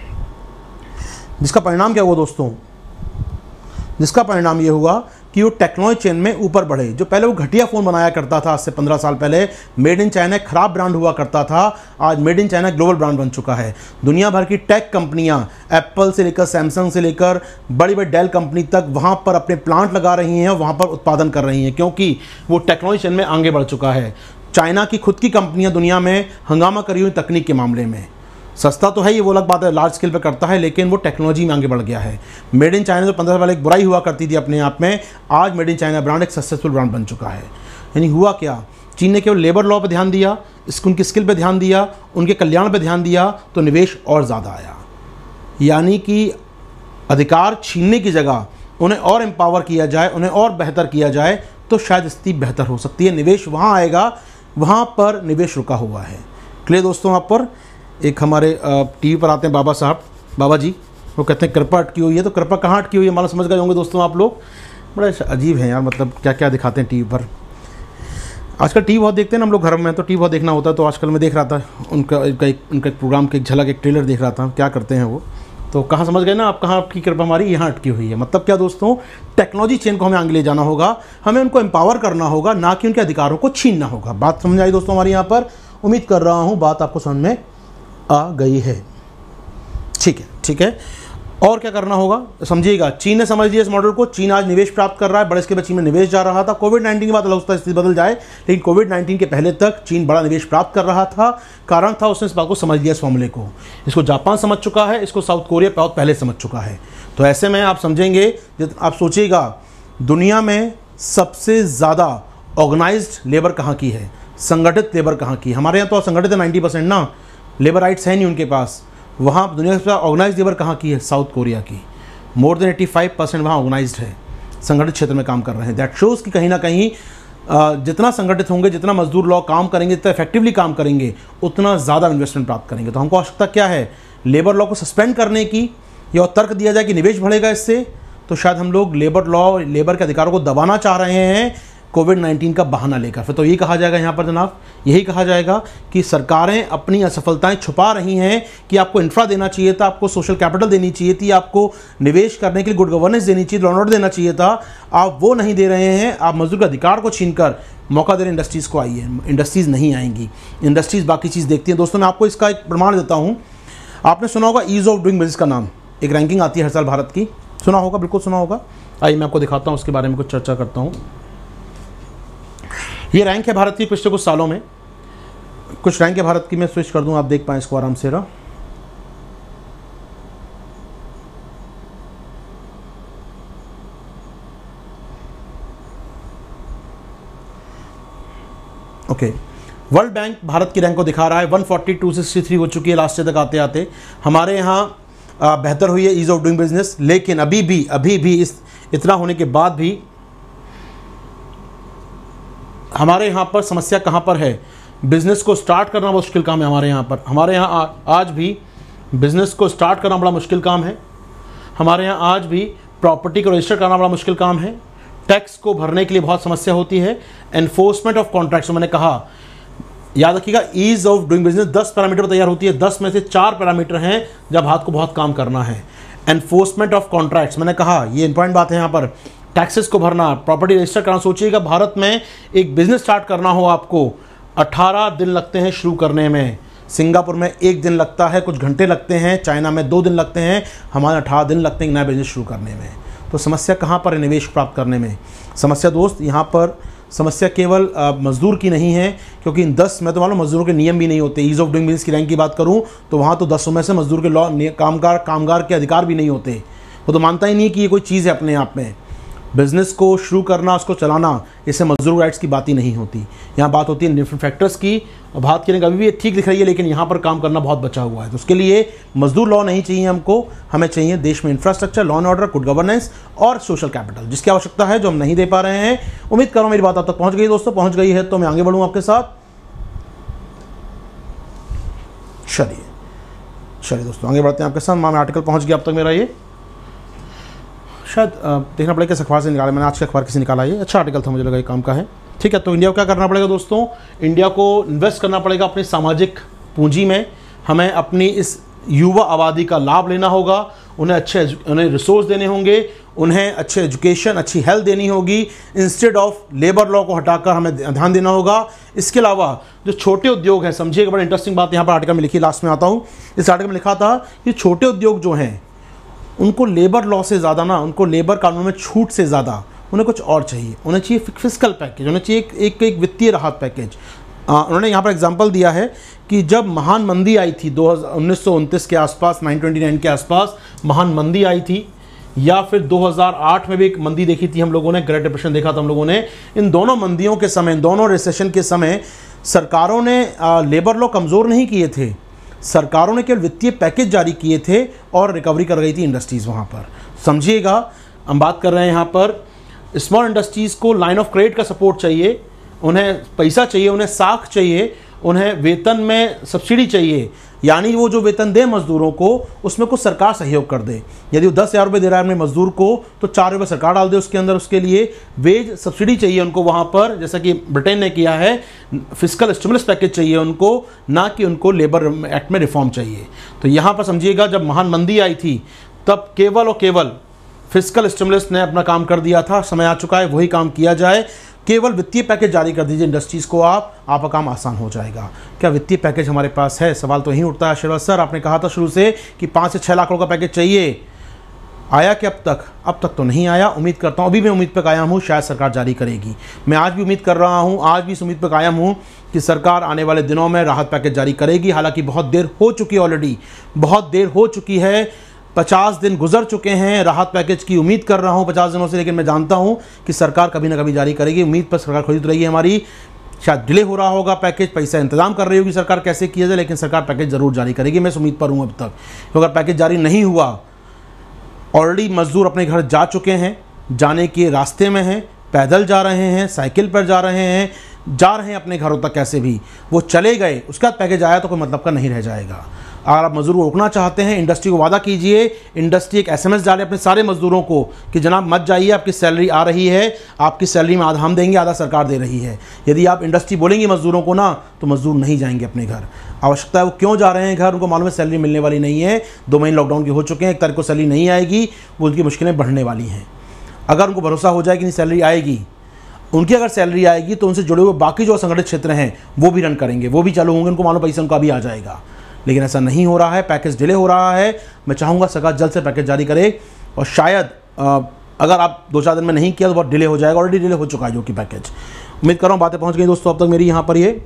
जिसका परिणाम क्या हुआ दोस्तों? जिसका परिणाम ये हुआ कि वो टेक्नोलॉजी चेन में ऊपर बढ़े। जो पहले वो घटिया फ़ोन बनाया करता था, आज से 15 साल पहले मेड इन चाइना खराब ब्रांड हुआ करता था, आज made in China global brand बन चुका है। दुनिया भर की टेक कंपनियां, एप्पल से लेकर सैमसंग से लेकर बड़ी बड़ी डेल कंपनी तक वहां पर अपने प्लांट लगा रही हैं, वहां पर उत्पादन कर रही हैं, क्योंकि वो टेक्नोलॉजी चेन में आगे बढ़ चुका है। चाइना की खुद की कंपनियाँ दुनिया में हंगामा करी हुई तकनीक के मामले में। सस्ता तो है, ये वो अलग बात है, लार्ज स्केल पे करता है, लेकिन वो टेक्नोलॉजी में आगे बढ़ गया है। मेड इन चाइना तो 15 साल पहले एक बुराई हुआ करती थी अपने आप में, आज मेड इन चाइना ब्रांड एक सक्सेसफुल ब्रांड बन चुका है। यानी हुआ क्या? चीन ने केवल लेबर लॉ पर ध्यान दिया, उनकी स्किल पे ध्यान दिया, उनके कल्याण पे ध्यान दिया, तो निवेश और ज़्यादा आया। यानी कि अधिकार छीनने की जगह उन्हें और एम्पावर किया जाए, उन्हें और बेहतर किया जाए, तो शायद स्थिति बेहतर हो सकती है। निवेश वहाँ आएगा, वहाँ पर निवेश रुका हुआ है। क्लियर दोस्तों? यहाँ पर एक हमारे टीवी पर आते हैं बाबा साहब, बाबा जी, वो कहते हैं कृपा अटकी हुई है। तो कृपा कहाँ अटकी हुई है, मालूम समझ गए होंगे दोस्तों आप लोग। बड़ा अजीब है यार, मतलब क्या क्या दिखाते हैं टीवी पर। आजकल टीवी बहुत देखते हैं ना हम लोग घर में, तो टीवी बहुत देखना होता है। तो आजकल मैं देख रहा था उनका एक प्रोग्राम की एक झलक, एक ट्रेलर देख रहा था, क्या करते हैं वो। तो कहाँ समझ गए ना आप, कहाँ आपकी कृपा हमारी यहाँ अटकी हुई है। मतलब क्या दोस्तों, टेक्नोलॉजी चेन को हमें आगे ले जाना होगा, हमें उनको एम्पावर करना होगा, ना कि उनके अधिकारों को छीनना होगा। बात समझ आई दोस्तों हमारी यहाँ पर? उम्मीद कर रहा हूँ बात आपको समझ में आ गई है। ठीक है, ठीक है। और क्या करना होगा समझिएगा। चीन ने समझ लिया इस मॉडल को, चीन आज निवेश प्राप्त कर रहा है, बड़े स्केल पर चीन में निवेश जा रहा था। कोविड-19 के बाद अलग होता है, स्थिति बदल जाए, लेकिन कोविड-19 के पहले तक चीन बड़ा निवेश प्राप्त कर रहा था। कारण था उसने इस बात को समझ लिया, इस फॉर्मूले को। इसको जापान समझ चुका है, इसको साउथ कोरिया बहुत पहले समझ चुका है। तो ऐसे में आप समझेंगे, आप सोचिएगा दुनिया में सबसे ज़्यादा ऑर्गेनाइज्ड लेबर कहाँ की है, संगठित लेबर कहाँ की? हमारे यहाँ तो संगठित है 90% ना, लेबर राइट्स है नहीं उनके पास। वहाँ दुनिया से ऑर्गेनाइज लेबर कहाँ की है? साउथ कोरिया की। मोर देन 85% वहाँ ऑर्गेनाइज्ड है, संगठित क्षेत्र में काम कर रहे हैं। दैट शोज़ कि कहीं ना कहीं जितना संगठित होंगे, जितना मजदूर लोग काम करेंगे, जितना इफेक्टिवली काम करेंगे, उतना ज़्यादा इन्वेस्टमेंट प्राप्त करेंगे। तो हमको आवश्यकता क्या है? लेबर लॉ को सस्पेंड करने की, या तर्क दिया जाए कि निवेश बढ़ेगा इससे, तो शायद हम लोग लेबर लॉ, लेबर के अधिकारों को दबाना चाह रहे हैं कोविड-19 का बहाना लेकर। फिर तो यही कहा जाएगा यहाँ पर जनाब, यही कहा जाएगा कि सरकारें अपनी असफलताएं छुपा रही हैं कि आपको इंफ्रा देना चाहिए था, आपको सोशल कैपिटल देनी चाहिए थी, आपको निवेश करने के लिए गुड गवर्नेंस देनी चाहिए, लॉ एंड ऑर्डर देना चाहिए था, आप वो नहीं दे रहे हैं। आप मजदूर के अधिकार को छीनकर मौका दे रहे इंडस्ट्रीज़ को। आइए, इंडस्ट्रीज़ नहीं आएंगी, इंडस्ट्रीज़ बाकी चीज़ देखती हैं। दोस्तों मैं आपको इसका एक प्रमाण देता हूँ। आपने सुना होगा ईज़ ऑफ डूइंग बिजनेस का नाम, एक रैंकिंग आती है हर साल भारत की, सुना होगा, बिल्कुल सुना होगा। आइए मैं आपको दिखाता हूँ, उसके बारे में कुछ चर्चा करता हूँ। ये रैंक है भारत की पिछले कुछ सालों में, कुछ रैंक है भारत की, मैं स्विच कर दूं, आप देख पाएँ इसको आराम से। रहा ओके, वर्ल्ड बैंक भारत की रैंक को दिखा रहा है 142 से 63 हो चुकी है लास्ट ईयर तक आते आते। हमारे यहाँ बेहतर हुई है ईज ऑफ डूइंग बिजनेस, लेकिन अभी भी इतना होने के बाद भी हमारे यहाँ पर समस्या कहाँ पर है? बिज़नेस को स्टार्ट करना मुश्किल काम है हमारे यहाँ पर। हमारे यहाँ आज भी बिज़नेस को स्टार्ट करना बड़ा मुश्किल काम है। हमारे यहाँ आज भी प्रॉपर्टी को रजिस्टर करना बड़ा मुश्किल काम है। टैक्स को भरने के लिए बहुत समस्या होती है। एनफोर्समेंट ऑफ कॉन्ट्रैक्ट्स, मैंने कहा याद रखिएगा, ease of doing business 10 parameter पर तैयार होती है, 10 में से 4 पैरामीटर हैं जब हाथ को बहुत काम करना है। एनफोर्समेंट ऑफ कॉन्ट्रैक्ट्स, मैंने कहा ये इंपॉर्टेंट बात है यहाँ पर। टैक्सेस को भरना, प्रॉपर्टी रजिस्टर करना। सोचिएगा भारत में एक बिजनेस स्टार्ट करना हो आपको 18 दिन लगते हैं शुरू करने में। सिंगापुर में 1 दिन लगता है, कुछ घंटे लगते हैं। चाइना में 2 दिन लगते हैं, हमारे 18 दिन लगते हैं नया बिजनेस शुरू करने में। तो समस्या कहाँ पर है निवेश प्राप्त करने में? समस्या दोस्त यहाँ पर समस्या केवल मजदूर की नहीं है, क्योंकि इन 10 में तो मालूम मजदूरों के नियम भी नहीं होते। ईज ऑफ डूइंग बिजनेस की रैंक की बात करूँ तो वहाँ तो 10 में से मजदूर के लॉ कामगार के अधिकार भी नहीं होते। वो तो मानता ही नहीं कि ये कोई चीज़ है अपने आप में। बिज़नेस को शुरू करना, उसको चलाना, इससे मजदूर राइट्स की बात ही नहीं होती। यहाँ बात होती है डिफरेंट फैक्टर्स की। और बात करें कभी भी ठीक दिख रही है, लेकिन यहाँ पर काम करना बहुत बचा हुआ है। तो उसके लिए मजदूर लॉ नहीं चाहिए हमको, हमें चाहिए देश में infrastructure, law and order, good governance और सोशल कैपिटल, जिसकी आवश्यकता है, जो हम नहीं दे पा रहे हैं। उम्मीद करो मेरी बात आप तक पहुँच गई दोस्तों। पहुँच गई है तो मैं आगे बढ़ूँ आपके साथ। चलिए दोस्तों आगे बढ़ते हैं आपके साथ। मैं आर्टिकल पहुँच गया अब तक मेरा। ये शायद देखना पड़ेगा किस अखबार से निकाला मैंने। आज का अखबार किसी निकाला, ये अच्छा आर्टिकल था, मुझे लगा ये काम का है। ठीक है, तो इंडिया को क्या करना पड़ेगा दोस्तों? इंडिया को इन्वेस्ट करना पड़ेगा अपनी सामाजिक पूंजी में। हमें अपनी इस युवा आबादी का लाभ लेना होगा, उन्हें रिसोर्स देने होंगे, उन्हें अच्छे एजुकेशन, अच्छी हेल्थ देनी होगी। इंस्टेड ऑफ लेबर लॉ को हटाकर हमें ध्यान देना होगा। इसके अलावा जो छोटे उद्योग हैं, समझिएगा बड़ा इंटरेस्टिंग बात यहाँ पर आर्टिकल में लिखी, लास्ट में आता हूँ। इस आर्टिकल में लिखा था कि छोटे उद्योग जो हैं उनको लेबर लॉ से ज़्यादा ना, उनको लेबर कानून में छूट से ज़्यादा उन्हें कुछ और चाहिए। उन्हें चाहिए फिस्कल पैकेज, उन्हें चाहिए एक वित्तीय राहत पैकेज। उन्होंने यहाँ पर एग्जांपल दिया है कि जब महान मंदी आई थी 1929 के आसपास, 1929 के आसपास महान मंदी आई थी, या फिर 2008 में भी एक मंदी देखी थी हम लोगों ने, ग्रेट डिप्रेशन देखा था हम लोगों ने। इन दोनों मंदियों के समय, इन दोनों रिसेशन के समय सरकारों ने लेबर लॉ कमज़ोर नहीं किए थे। सरकारों ने केवल वित्तीय पैकेज जारी किए थे और रिकवरी कर गई थी इंडस्ट्रीज़ वहाँ पर। समझिएगा, हम बात कर रहे हैं यहाँ पर स्मॉल इंडस्ट्रीज़ को लाइन ऑफ क्रेडिट का सपोर्ट चाहिए, उन्हें पैसा चाहिए, उन्हें साख चाहिए, उन्हें वेतन में सब्सिडी चाहिए। यानी वो जो वेतन दे मजदूरों को, उसमें कुछ सरकार सहयोग कर दे। यदि वो 10,000 रुपये दे रहा है अपने मजदूर को, तो 4 रुपये सरकार डाल दे उसके अंदर। उसके लिए वेज सब्सिडी चाहिए उनको वहाँ पर, जैसा कि ब्रिटेन ने किया है। फिस्कल स्टिमुलस पैकेज चाहिए उनको, ना कि उनको लेबर एक्ट में रिफॉर्म चाहिए। तो यहाँ पर समझिएगा, जब महान मंदी आई थी तब केवल और केवल फिस्कल स्टिमुलस ने अपना काम कर दिया था। समय आ चुका है वही काम किया जाए। केवल वित्तीय पैकेज जारी कर दीजिए इंडस्ट्रीज़ को, आपका काम आसान हो जाएगा। क्या वित्तीय पैकेज हमारे पास है? सवाल तो यहीं उठता है। आशीर्वाद सर, आपने कहा था शुरू से कि 5 से 6 लाख करोड़ का पैकेज चाहिए, आया कि अब तक? अब तक तो नहीं आया। उम्मीद करता हूँ, अभी मैं उम्मीद पर कायम हूँ, शायद सरकार जारी करेगी। मैं आज भी उम्मीद कर रहा हूँ, आज भी इस उम्मीद पर कायम हूँ कि सरकार आने वाले दिनों में राहत पैकेज जारी करेगी। हालांकि बहुत देर हो चुकी है, ऑलरेडी बहुत देर हो चुकी है। 50 दिन गुजर चुके हैं, राहत पैकेज की उम्मीद कर रहा हूं 50 दिनों से, लेकिन मैं जानता हूं कि सरकार कभी ना कभी जारी करेगी। उम्मीद पर सरकार खरीद रही है हमारी। शायद डिले हो रहा होगा पैकेज, पैसा इंतजाम कर रही होगी सरकार कैसे किया जाए, लेकिन सरकार पैकेज जरूर जारी करेगी। मैं इस उम्मीद पर हूं अब तक। तो अगर पैकेज जारी नहीं हुआ, ऑलरेडी मजदूर अपने घर जा चुके हैं, जाने के रास्ते में हैं, पैदल जा रहे हैं, साइकिल पर जा रहे हैं अपने घरों तक, कैसे भी वो चले गए, उसके बाद पैकेज आया तो कोई मतलब का नहीं रह जाएगा। अगर आप मजदूर को रोकना चाहते हैं, इंडस्ट्री को वादा कीजिए, इंडस्ट्री एक SMS डाले अपने सारे मजदूरों को कि जनाब मत जाइए, आपकी सैलरी आ रही है, आपकी सैलरी में आधा हम देंगे, आधा सरकार दे रही है। यदि आप इंडस्ट्री बोलेंगे मजदूरों को ना, तो मजदूर नहीं जाएंगे अपने घर। आवश्यकता है वो क्यों जा रहे हैं घर, उनको मालूम है सैलरी मिलने वाली नहीं है। 2 महीने लॉकडाउन के हो चुके हैं, 1 तारीख को सैलरी नहीं आएगी, वो उनकी मुश्किलें बढ़ने वाली हैं। अगर उनको भरोसा हो जाए कि नहीं सैलरी आएगी, उनकी अगर सैलरी आएगी तो उनसे जुड़े हुए बाकी जो संगठित क्षेत्र हैं वो भी रन करेंगे, वो भी चालू होंगे, उनको मालूम पैसा उनका भी आ जाएगा। लेकिन ऐसा नहीं हो रहा है, पैकेज डिले हो रहा है। मैं चाहूँगा सरकार जल्द से पैकेज जारी करे, और शायद अगर आप 2-4 दिन में नहीं किया तो बहुत डिले हो जाएगा। ऑलरेडी डिले हो चुका है जो कि पैकेज। उम्मीद कर रहा हूँ बातें पहुँच गई दोस्तों अब तक मेरी यहाँ पर, ये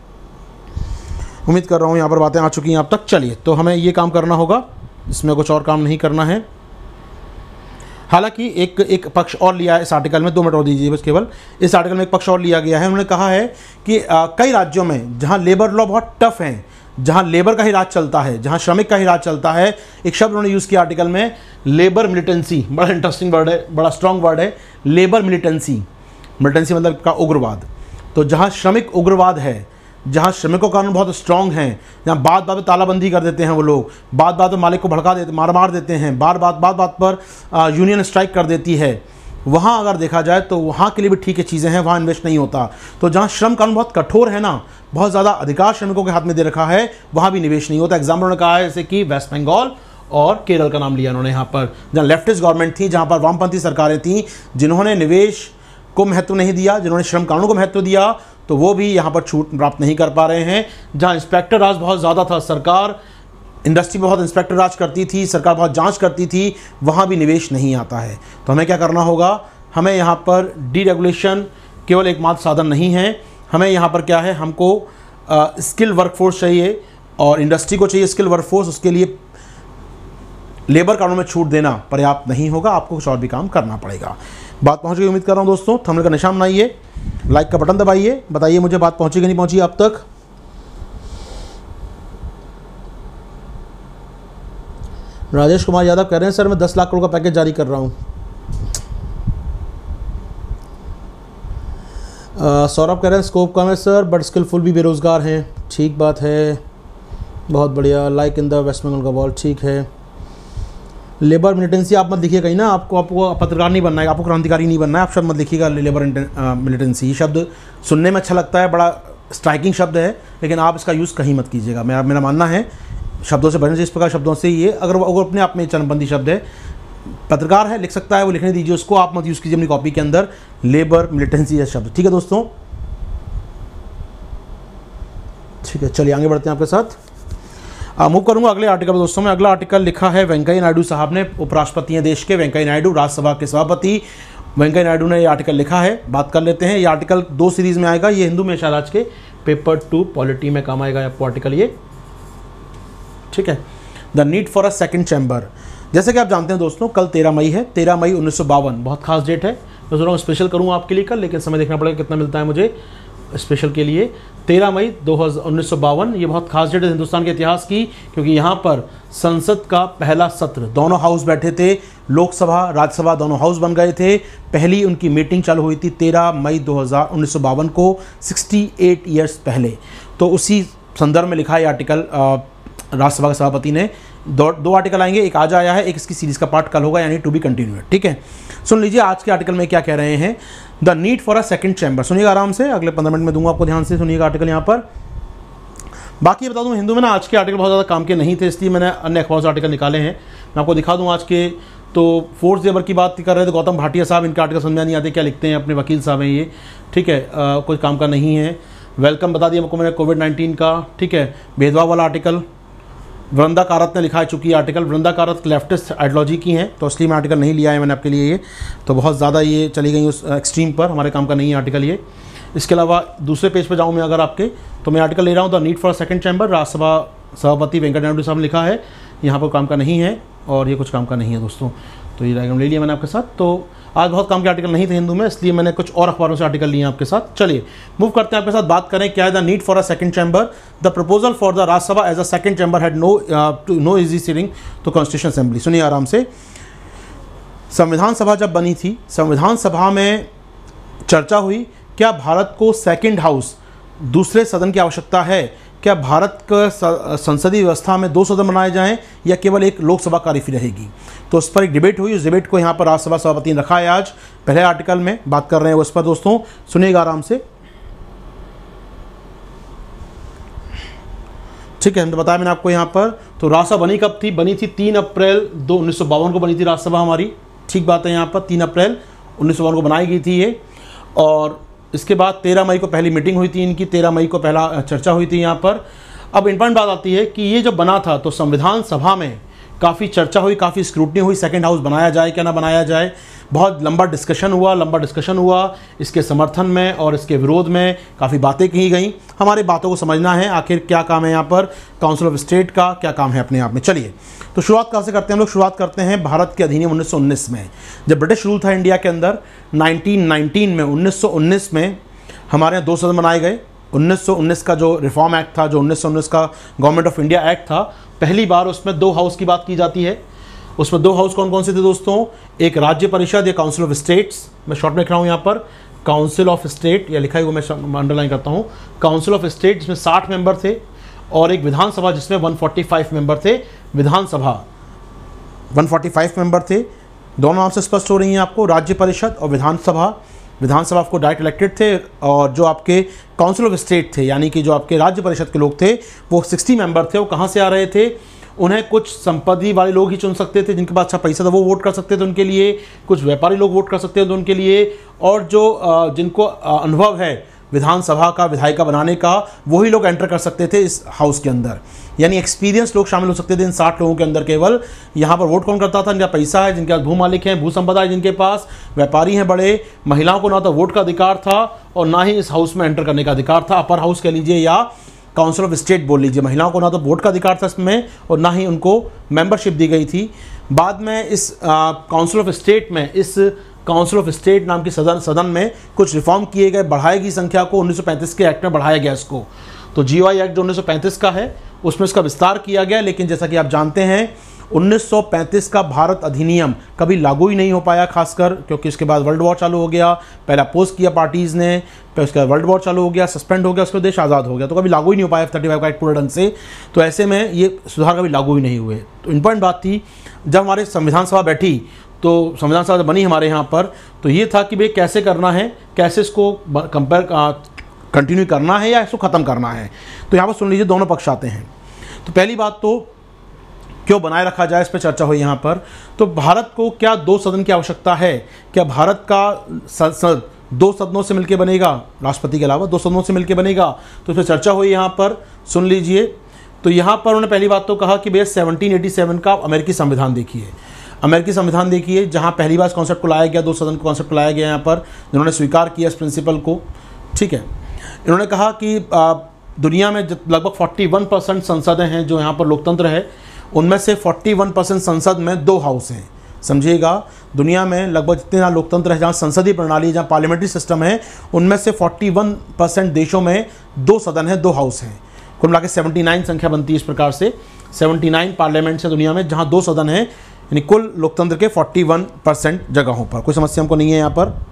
उम्मीद कर रहा हूँ यहाँ पर बातें आ चुकी हैं अब तक। चलिए, तो हमें ये काम करना होगा, इसमें कुछ और काम नहीं करना है। हालांकि एक पक्ष और लिया है इस आर्टिकल में, 2 मिनट और दीजिए बस केवल। इस आर्टिकल में एक पक्ष और लिया गया है। उन्होंने कहा है कि कई राज्यों में जहां लेबर लॉ बहुत टफ है, जहां लेबर का ही राज चलता है, जहां श्रमिक का ही राज चलता है, एक शब्द उन्होंने यूज़ किया आर्टिकल में, लेबर मिलिटेंसी। बड़ा इंटरेस्टिंग वर्ड है, बड़ा स्ट्रॉन्ग वर्ड है, लेबर मिलिटेंसी। मिलिटेंसी मतलब का उग्रवाद। तो जहां श्रमिक उग्रवाद है, जहाँ श्रमिकों का कानून बहुत स्ट्रांग हैं, जहाँ बात बात पर तालाबंदी कर देते हैं वो लोग, बात बात पर मालिक को भड़का देते, मार देते हैं, बात बात पर यूनियन स्ट्राइक कर देती है, वहाँ अगर देखा जाए तो वहाँ के लिए भी ठीक है चीज़ें हैं, वहाँ इन्वेस्ट नहीं होता। तो जहाँ श्रम कानून बहुत कठोर है ना, बहुत ज़्यादा अधिकार श्रमिकों के हाथ में दे रखा है, वहाँ भी निवेश नहीं होता। एग्जाम्पल उन्होंने कहा है जैसे कि वेस्ट बंगाल और केरल का नाम लिया उन्होंने यहाँ पर, जहाँ लेफ्टिस्ट गवर्नमेंट थी, जहाँ पर वामपंथी सरकारें थीं, जिन्होंने निवेश को महत्व नहीं दिया, जिन्होंने श्रम कानून को महत्व दिया, तो वो भी यहाँ पर छूट प्राप्त नहीं कर पा रहे हैं। जहाँ इंस्पेक्टर राज बहुत ज़्यादा था, सरकार इंडस्ट्री में बहुत इंस्पेक्टर राज करती थी, सरकार बहुत जांच करती थी, वहाँ भी निवेश नहीं आता है। तो हमें क्या करना होगा, हमें यहाँ पर डीरेगुलेशन केवल एकमात्र साधन नहीं है, हमें यहाँ पर क्या है, हमको स्किल वर्कफोर्स चाहिए और इंडस्ट्री को चाहिए स्किल वर्कफोर्स। उसके लिए लेबर कानून में छूट देना पर्याप्त नहीं होगा, आपको कुछ और भी काम करना पड़ेगा। बात पहुँच गई उम्मीद कर रहा हूँ दोस्तों। थंबनेल का निशान बनाइए, लाइक का बटन दबाइए, बताइए मुझे बात पहुंची कि नहीं पहुंची आप तक। राजेश कुमार यादव कह रहे हैं सर मैं 10 लाख करोड़ का पैकेज जारी कर रहा हूं। सौरभ कह रहे हैं स्कोप कम है सर बट स्किलफुल भी बेरोजगार हैं। ठीक बात है, बहुत बढ़िया। Like in the West Bengal का बॉल, ठीक है। लेबर मिलिटेंसी आप मत लिखिए कहीं ना, आपको पत्रकार नहीं बनना है, आपको क्रांतिकारी नहीं बनना है, आप शब्द मत लिखिएगा लेबर मिलिटेंसी। ये शब्द सुनने में अच्छा लगता है, बड़ा स्ट्राइकिंग शब्द है, लेकिन आप इसका यूज़ कहीं मत कीजिएगा। मेरा मानना है शब्दों से बचने से, इस प्रकार शब्दों से ये अगर अपने आप में चरमपंथी शब्द है, पत्रकार है लिख सकता है, वो लिखने दीजिए उसको, आप मत यूज़ कीजिए अपनी कॉपी के अंदर लेबर मिलिटेंसी ये शब्द। ठीक है दोस्तों, ठीक है, चलिए आगे बढ़ते हैं आपके साथ। मूव करूंगा अगले आर्टिकल में दोस्तों। में अगला आर्टिकल लिखा है वेंकैया नायडू साहब ने, उपराष्ट्रपति हैं देश के वेंकैया नायडू, राज्यसभा के सभापति वेंकैया नायडू ने ये आर्टिकल लिखा है। बात कर लेते हैं। ये आर्टिकल 2 सीरीज में आएगा, ये हिंदू में शायद आज के पेपर 2 पॉलिटी में काम आएगा आपको आर्टिकल ये, ठीक है। The need for a second chamber. जैसे कि आप जानते हैं दोस्तों, कल 13 मई है, 13 मई 1952, बहुत खास डेट है। मैं सोच रहा हूँ स्पेशल करूँ आपके लिए कल, लेकिन समय देखना पड़ेगा कितना मिलता है मुझे स्पेशल के लिए। 13 मई 1952 ये बहुत खास डेट है हिंदुस्तान के इतिहास की, क्योंकि यहाँ पर संसद का पहला सत्र, दोनों हाउस बैठे थे, लोकसभा राज्यसभा दोनों हाउस बन गए थे। पहली उनकी मीटिंग चालू हुई थी 13 मई 1952 को, 68 ईयर्स पहले। तो उसी संदर्भ में लिखा है आर्टिकल राज्यसभा के सभापति ने। दो आर्टिकल आएंगे, एक आज आया है, एक इसकी सीरीज का पार्ट कल होगा, यानी टू बी कंटिन्यूड। ठीक है, सुन लीजिए आज के आर्टिकल में क्या कह रहे हैं। The need for a second chamber, सुनिएगा आराम से, अगले 15 मिनट में दूंगा आपको, ध्यान से सुनिएगा आर्टिकल यहाँ पर। बाकी बता दूं हिंदू में ना आज के आर्टिकल बहुत ज़्यादा काम के नहीं थे, इसलिए मैंने अन्य अखबारों से आर्टिकल निकाले हैं। मैं आपको दिखा दूँ आज के। तो फोर्थ लेबर की बात कर रहे थे गौतम भाटिया साहब, इनका आर्टिकल समझ में नहीं आते क्या लिखते हैं, अपने वकील साहब हैं ये, ठीक है, कोई काम का नहीं है। वेलकम बता दिया आपको मैंने कोविड-19 का, ठीक है। भेदभाव वाला आर्टिकल वृंदा कारत ने लिखा है, चूँकि article Brinda Karat leftist ideology की हैं, तो इसलिए मैं आर्टिकल नहीं लिया है मैंने आपके लिए, ये तो बहुत ज़्यादा ये चली गई उस एक्सट्रीम पर, हमारे काम का नहीं है आर्टिकल ये। इसके अलावा दूसरे पेज पर जाऊँ मैं अगर आपके, तो मैं आर्टिकल ले रहा हूँ the need for second chamber, Rajyasabha सभापति वेंकैया नायडू साहब ने लिखा है, यहाँ पर काम का नहीं है और ये कुछ काम का नहीं है दोस्तों। तो ये डायग्राम ले लिया मैंने आपके साथ। तो आज बहुत काम के आर्टिकल नहीं थे हिंदू में, इसलिए मैंने कुछ और अखबारों से आर्टिकल लिए आपके साथ। चलिए मूव करते हैं आपके साथ, बात करें क्या है the need for a second chamber. The proposal for the Rajyasabha as a second chamber had no easy seating to constitution assembly. सुनिए आराम से। संविधान सभा जब बनी थी, संविधान सभा में चर्चा हुई क्या भारत को सेकंड हाउस, दूसरे सदन की आवश्यकता है, क्या भारत का संसदीय व्यवस्था में 2 सदन बनाए जाएं या केवल एक लोकसभा काफी रहेगी। तो उस पर एक डिबेट हुई, उस डिबेट को यहाँ पर राज्यसभा सभापति ने रखा है। आज पहले आर्टिकल में बात कर रहे हैं उस पर दोस्तों, सुनिएगा आराम से, ठीक है। हम तो बताया मैंने आपको यहाँ पर। तो राज्यसभा बनी कब थी, बनी थी 3 अप्रैल 1952 को बनी थी राज्यसभा हमारी, ठीक बात है। यहाँ पर 3 अप्रैल 1952 को बनाई गई थी ये, और इसके बाद 13 मई को पहली मीटिंग हुई थी इनकी, 13 मई को पहला चर्चा हुई थी यहाँ पर। अब इंपॉर्टेंट बात आती है कि ये जब बना था तो संविधान सभा में काफ़ी चर्चा हुई, काफ़ी स्क्रूटनी हुई, सेकंड हाउस बनाया जाए क्या ना बनाया जाए। बहुत लंबा डिस्कशन हुआ इसके समर्थन में और इसके विरोध में काफ़ी बातें की गई। हमारे बातों को समझना है आखिर क्या काम है यहाँ पर काउंसिल ऑफ स्टेट का, क्या काम है अपने आप में। चलिए तो शुरुआत कहाँ से करते हैं हम लोग। शुरुआत करते हैं भारत के अधिनियम 1919 में। जब ब्रिटिश रूल था इंडिया के अंदर 1919 में हमारे यहाँ 2 सदन बनाए गए। 1919 का जो रिफॉर्म एक्ट था, जो 1919 का गवर्नमेंट ऑफ इंडिया एक्ट था, पहली बार उसमें 2 हाउस की बात की जाती है। उसमें 2 हाउस कौन कौन से थे दोस्तों? एक राज्य परिषद या काउंसिल ऑफ स्टेट्स, मैं शॉर्ट में लिख रहा हूँ यहाँ पर काउंसिल ऑफ स्टेट, या लिखा है वो मैं अंडरलाइन करता हूँ, काउंसिल ऑफ स्टेट जिसमें 60 मेंबर थे, और एक विधानसभा जिसमें 145 मेंबर थे। विधानसभा 145 मेंबर थे। दोनों नाम से स्पष्ट हो रही हैं आपको, राज्य परिषद और विधानसभा। विधानसभा आपको डायरेक्ट इलेक्टेड थे, और जो आपके काउंसिल ऑफ स्टेट थे यानी कि जो आपके राज्य परिषद के लोग थे वो 60 मेंबर थे। वो कहाँ से आ रहे थे? उन्हें कुछ संपत्ति वाले लोग ही चुन सकते थे, जिनके पास अच्छा पैसा था वो वोट कर सकते थे उनके लिए, कुछ व्यापारी लोग वोट कर सकते थे उनके लिए, और जो जिनको अनुभव है विधानसभा का विधायिका बनाने का वही लोग एंटर कर सकते थे इस हाउस के अंदर। यानी एक्सपीरियंस लोग शामिल हो सकते थे इन 60 लोगों के अंदर केवल। यहाँ पर वोट कौन करता था? जिनका पैसा है, जिनके पास भू मालिक हैं, भू संपदा है जिनके पास, व्यापारी हैं बड़े। महिलाओं को ना तो वोट का अधिकार था और ना ही इस हाउस में एंटर करने का अधिकार था। अपर हाउस कह लीजिए या काउंसिल ऑफ स्टेट बोल लीजिए। महिलाओं को ना तो वोट का अधिकार था इसमें और ना ही उनको मेंबरशिप दी गई थी। बाद में इस काउंसिल ऑफ स्टेट में, इस काउंसिल ऑफ स्टेट नाम की सदन में कुछ रिफॉर्म किए गए, बढ़ाई गई संख्या को 1935 के एक्ट में बढ़ाया गया इसको। तो जीओआई एक्ट जो 1935 का है उसमें इसका विस्तार किया गया, लेकिन जैसा कि आप जानते हैं 1935 का भारत अधिनियम कभी लागू ही नहीं हो पाया, खासकर क्योंकि उसके बाद वर्ल्ड वॉर चालू हो गया। पहला अपोज किया पार्टीज़ ने, फिर उसके बाद वर्ल्ड वॉर चालू हो गया, सस्पेंड हो गया, उसके देश आज़ाद हो गया, तो कभी लागू ही नहीं हो पाया F-35 का एक्ट पूरे ढंग से। तो ऐसे में ये सुधार कभी लागू ही नहीं हुए। तो इंपॉर्टेंट बात थी जब हमारे संविधान सभा बैठी, तो संविधान सभा बनी हमारे यहाँ पर, तो ये था कि भाई कैसे करना है, कैसे इसको कंटिन्यू करना है या इसको ख़त्म करना है। तो यहाँ पर सुन लीजिए, दोनों पक्ष आते हैं। तो पहली बात तो क्यों बनाए रखा जाए, इस पर चर्चा हुई यहाँ पर। तो भारत को क्या 2 सदन की आवश्यकता है? क्या भारत का संसद 2 सदनों से मिलकर बनेगा, राष्ट्रपति के अलावा 2 सदनों से मिलकर बनेगा? तो इस पर चर्चा हुई यहाँ पर, सुन लीजिए। तो यहाँ पर उन्होंने पहली बात तो कहा कि भैया 1787 का अमेरिकी संविधान देखिए, अमेरिकी संविधान देखिए, जहाँ पहली बार इस कॉन्सेप्ट को लाया गया, 2 सदन का कॉन्सेप्ट को लाया गया यहाँ पर, जिन्होंने स्वीकार किया इस प्रिंसिपल को। ठीक है, इन्होंने कहा कि दुनिया में लगभग 41% संसदें हैं जो यहाँ पर लोकतंत्र है, उनमें से 41% संसद में 2 हाउस हैं। समझिएगा, दुनिया में लगभग जितने लोकतंत्र है, जहाँ संसदीय प्रणाली, जहाँ पार्लियामेंट्री सिस्टम है, उनमें से 41% देशों में 2 सदन है, 2 हाउस हैं। कुल मिला के 79 संख्या बनती है इस प्रकार से। 79 पार्लियामेंट्स हैं दुनिया में जहाँ 2 सदन हैं, यानी कुल लोकतंत्र के 41% जगहों पर। कोई समस्या हमको नहीं है यहाँ पर।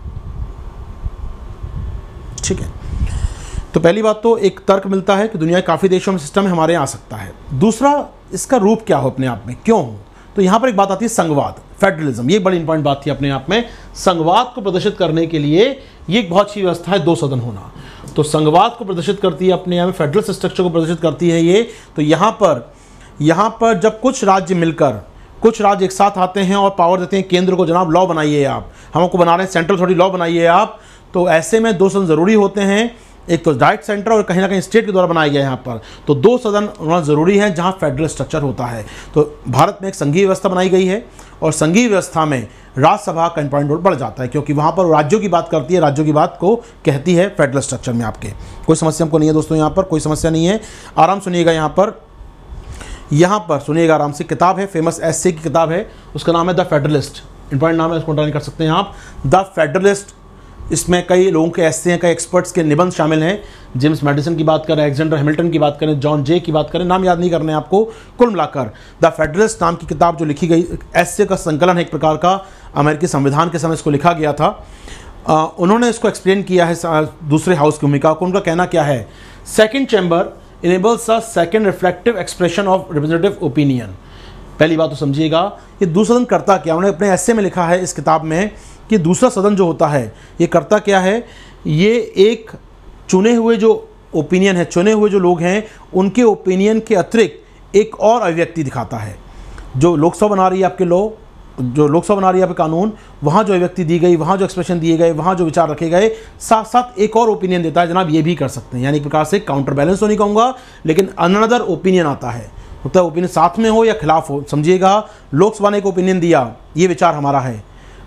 ठीक है, तो पहली बात तो एक तर्क मिलता है कि दुनिया के काफ़ी देशों में सिस्टम हमारे यहाँ आ सकता है। दूसरा, इसका रूप क्या हो अपने आप में, क्यों हो? तो यहाँ पर एक बात आती है संघवाद, फेडरलिज्म। ये बड़ी इंपॉर्टेंट बात थी अपने आप में। संघवाद को प्रदर्शित करने के लिए ये एक बहुत अच्छी व्यवस्था है 2 सदन होना। तो संघवाद को प्रदर्शित करती है अपने यहाँ में, फेडरल स्ट्रक्चर को प्रदर्शित करती है ये। तो यहाँ पर जब कुछ राज्य मिलकर, कुछ राज्य एक साथ आते हैं और पावर देते हैं केंद्र को, जनाब लॉ बनाइए आप, हमको बना रहे हैं सेंट्रल अथॉरिटी, लॉ बनाइए आप, तो ऐसे में 2 सदन ज़रूरी होते हैं। एक तो डायरेक्ट सेंटर और कहीं ना कहीं स्टेट के द्वारा बनाया गया है यहाँ पर। तो 2 सदन होना ज़रूरी है जहाँ फेडरल स्ट्रक्चर होता है। तो भारत में एक संघीय व्यवस्था बनाई गई है, और संघीय व्यवस्था में राज्यसभा का इंपॉर्टेंट रोल बढ़ जाता है, क्योंकि वहाँ पर राज्यों की बात करती है, राज्यों की बात को कहती है फेडरल स्ट्रक्चर में आपके। कोई समस्या हमको नहीं है दोस्तों, यहाँ पर कोई समस्या नहीं है। आराम सुनिएगा यहाँ पर सुनिएगा आराम से। किताब है, फेमस एस्से की किताब है, उसका नाम है द फेडरलिस्ट। इंपॉर्टेंट नाम है, उसको अंडरलाइन कर सकते हैं आप, द फेडरलिस्ट। इसमें कई लोगों के ऐसे हैं, कई एक्सपर्ट्स के निबंध शामिल हैं। जेम्स मैडिसन की बात करें, अलेक्जेंडर हैमिल्टन की बात करें, जॉन जे की बात करें, नाम याद नहीं करने आपको। कुल मिलाकर द फेडरलिस्ट नाम की किताब जो लिखी गई, ऐसे का संकलन है एक प्रकार का, अमेरिकी संविधान के समय इसको लिखा गया था। उन्होंने इसको एक्सप्लेन किया है दूसरे हाउस की भूमिका को। उनका कहना क्या है? Second chamber enables a second reflective expression of representative opinion. पहली बात तो समझिएगा, ये दूसरा सदन करता क्या? उन्होंने अपने ऐसे में लिखा है इस किताब में कि दूसरा सदन जो होता है ये करता क्या है? ये एक चुने हुए जो ओपिनियन है, चुने हुए जो लोग हैं, उनके ओपिनियन के अतिरिक्त एक और अभिव्यक्ति दिखाता है। जो लोकसभा बना रही है आपके लॉ, जो लोकसभा बना रही है आपके कानून, वहाँ जो अभिव्यक्ति दी गई, वहाँ जो एक्सप्रेशन दिए गए, वहाँ जो विचार रखे गए, साथ साथ एक और ओपिनियन देता है, जनाब ये भी कर सकते हैं। यानी एक प्रकार से काउंटर बैलेंस तो नहीं कहूँगा, लेकिन अनदर ओपिनियन आता है। मतलब ओपिनियन साथ में हो या खिलाफ हो, समझिएगा। लोकसभा ने एक ओपिनियन दिया, ये विचार हमारा है,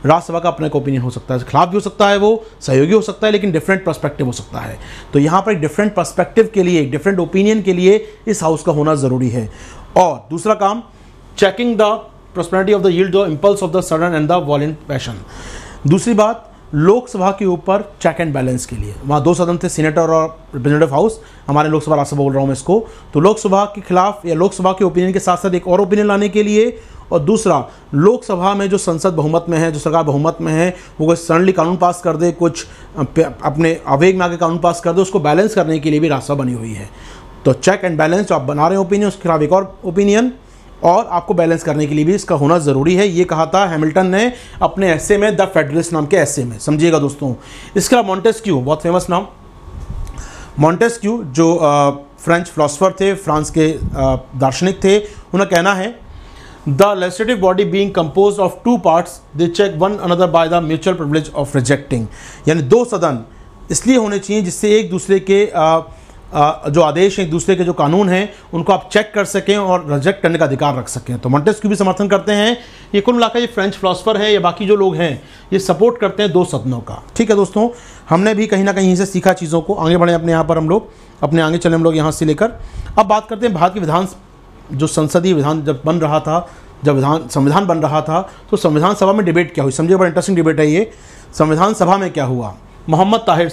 राज्यसभा का अपना एक ओपिनियन हो सकता है, खिलाफ भी हो सकता है, वो सहयोगी हो सकता है, लेकिन डिफरेंट पर्सपेक्टिव हो सकता है। तो यहाँ पर एक डिफरेंट पर्सपेक्टिव के लिए, एक डिफरेंट ओपिनियन के लिए इस हाउस का होना ज़रूरी है। और दूसरा काम, checking the prosperity of the yield the impulse of the sudden and the violent passion. दूसरी बात, लोकसभा के ऊपर चेक एंड बैलेंस के लिए, वहाँ 2 सदन थे, सीनेटर और रिप्रेजेंटेटिव हाउस, हमारे लोकसभा राज्यसभा बोल रहा हूँ मैं इसको, तो लोकसभा के खिलाफ या लोकसभा के ओपिनियन के साथ साथ एक और ओपिनियन लाने के लिए, और दूसरा लोकसभा में जो संसद बहुमत में है, जो सरकार बहुमत में है, वो कुछ सडनली कानून पास कर दे, कुछ अपने आवेग में आके कानून पास कर दे, उसको बैलेंस करने के लिए भी राज्यसभा बनी हुई है। तो चेक एंड बैलेंस जो आप बना रहे हैं ओपिनियन, उसके खिलाफ एक और ओपिनियन, और आपको बैलेंस करने के लिए भी इसका होना ज़रूरी है। ये कहा था हैमिल्टन ने अपने एस्से में, द फेडरलिस्ट नाम के एस्से में, समझिएगा दोस्तों। इसके अलावा मॉन्टेस्क्यू, बहुत फेमस नाम, मॉन्टेस्क्यू जो फ्रेंच फिलोसोफर थे, फ्रांस के दार्शनिक थे, उनका कहना है the legislative body being compose of 2 parts they check one another by the mutual privilege of rejecting. यानी 2 सदन इसलिए होने चाहिए जिससे एक दूसरे के जो आदेश हैं, एक दूसरे के जो कानून हैं, उनको आप चेक कर सकें और रिजेक्ट करने का अधिकार रख सकें। तो मॉन्टेस्क्यू भी समर्थन करते हैं। ये कुल मिलाकर ये फ्रेंच फिलोसोफर है या बाकी जो लोग हैं, ये सपोर्ट करते हैं 2 सदनों का। ठीक है दोस्तों, हमने भी कहीं ना कहीं से सीखा चीज़ों को, आगे बढ़े अपने यहाँ पर, हम लोग अपने आगे चले, हम लोग यहाँ से लेकर अब बात करते हैं भारत के विधान, जो संसदीय विधान जब बन रहा था, जब संविधान बन रहा था, तो संविधान सभा में डिबेट क्या हुई, समझिए, बड़ा इंटरेस्टिंग डिबेट है ये। संविधान सभा में क्या हुआ, मोहम्मद ताहिर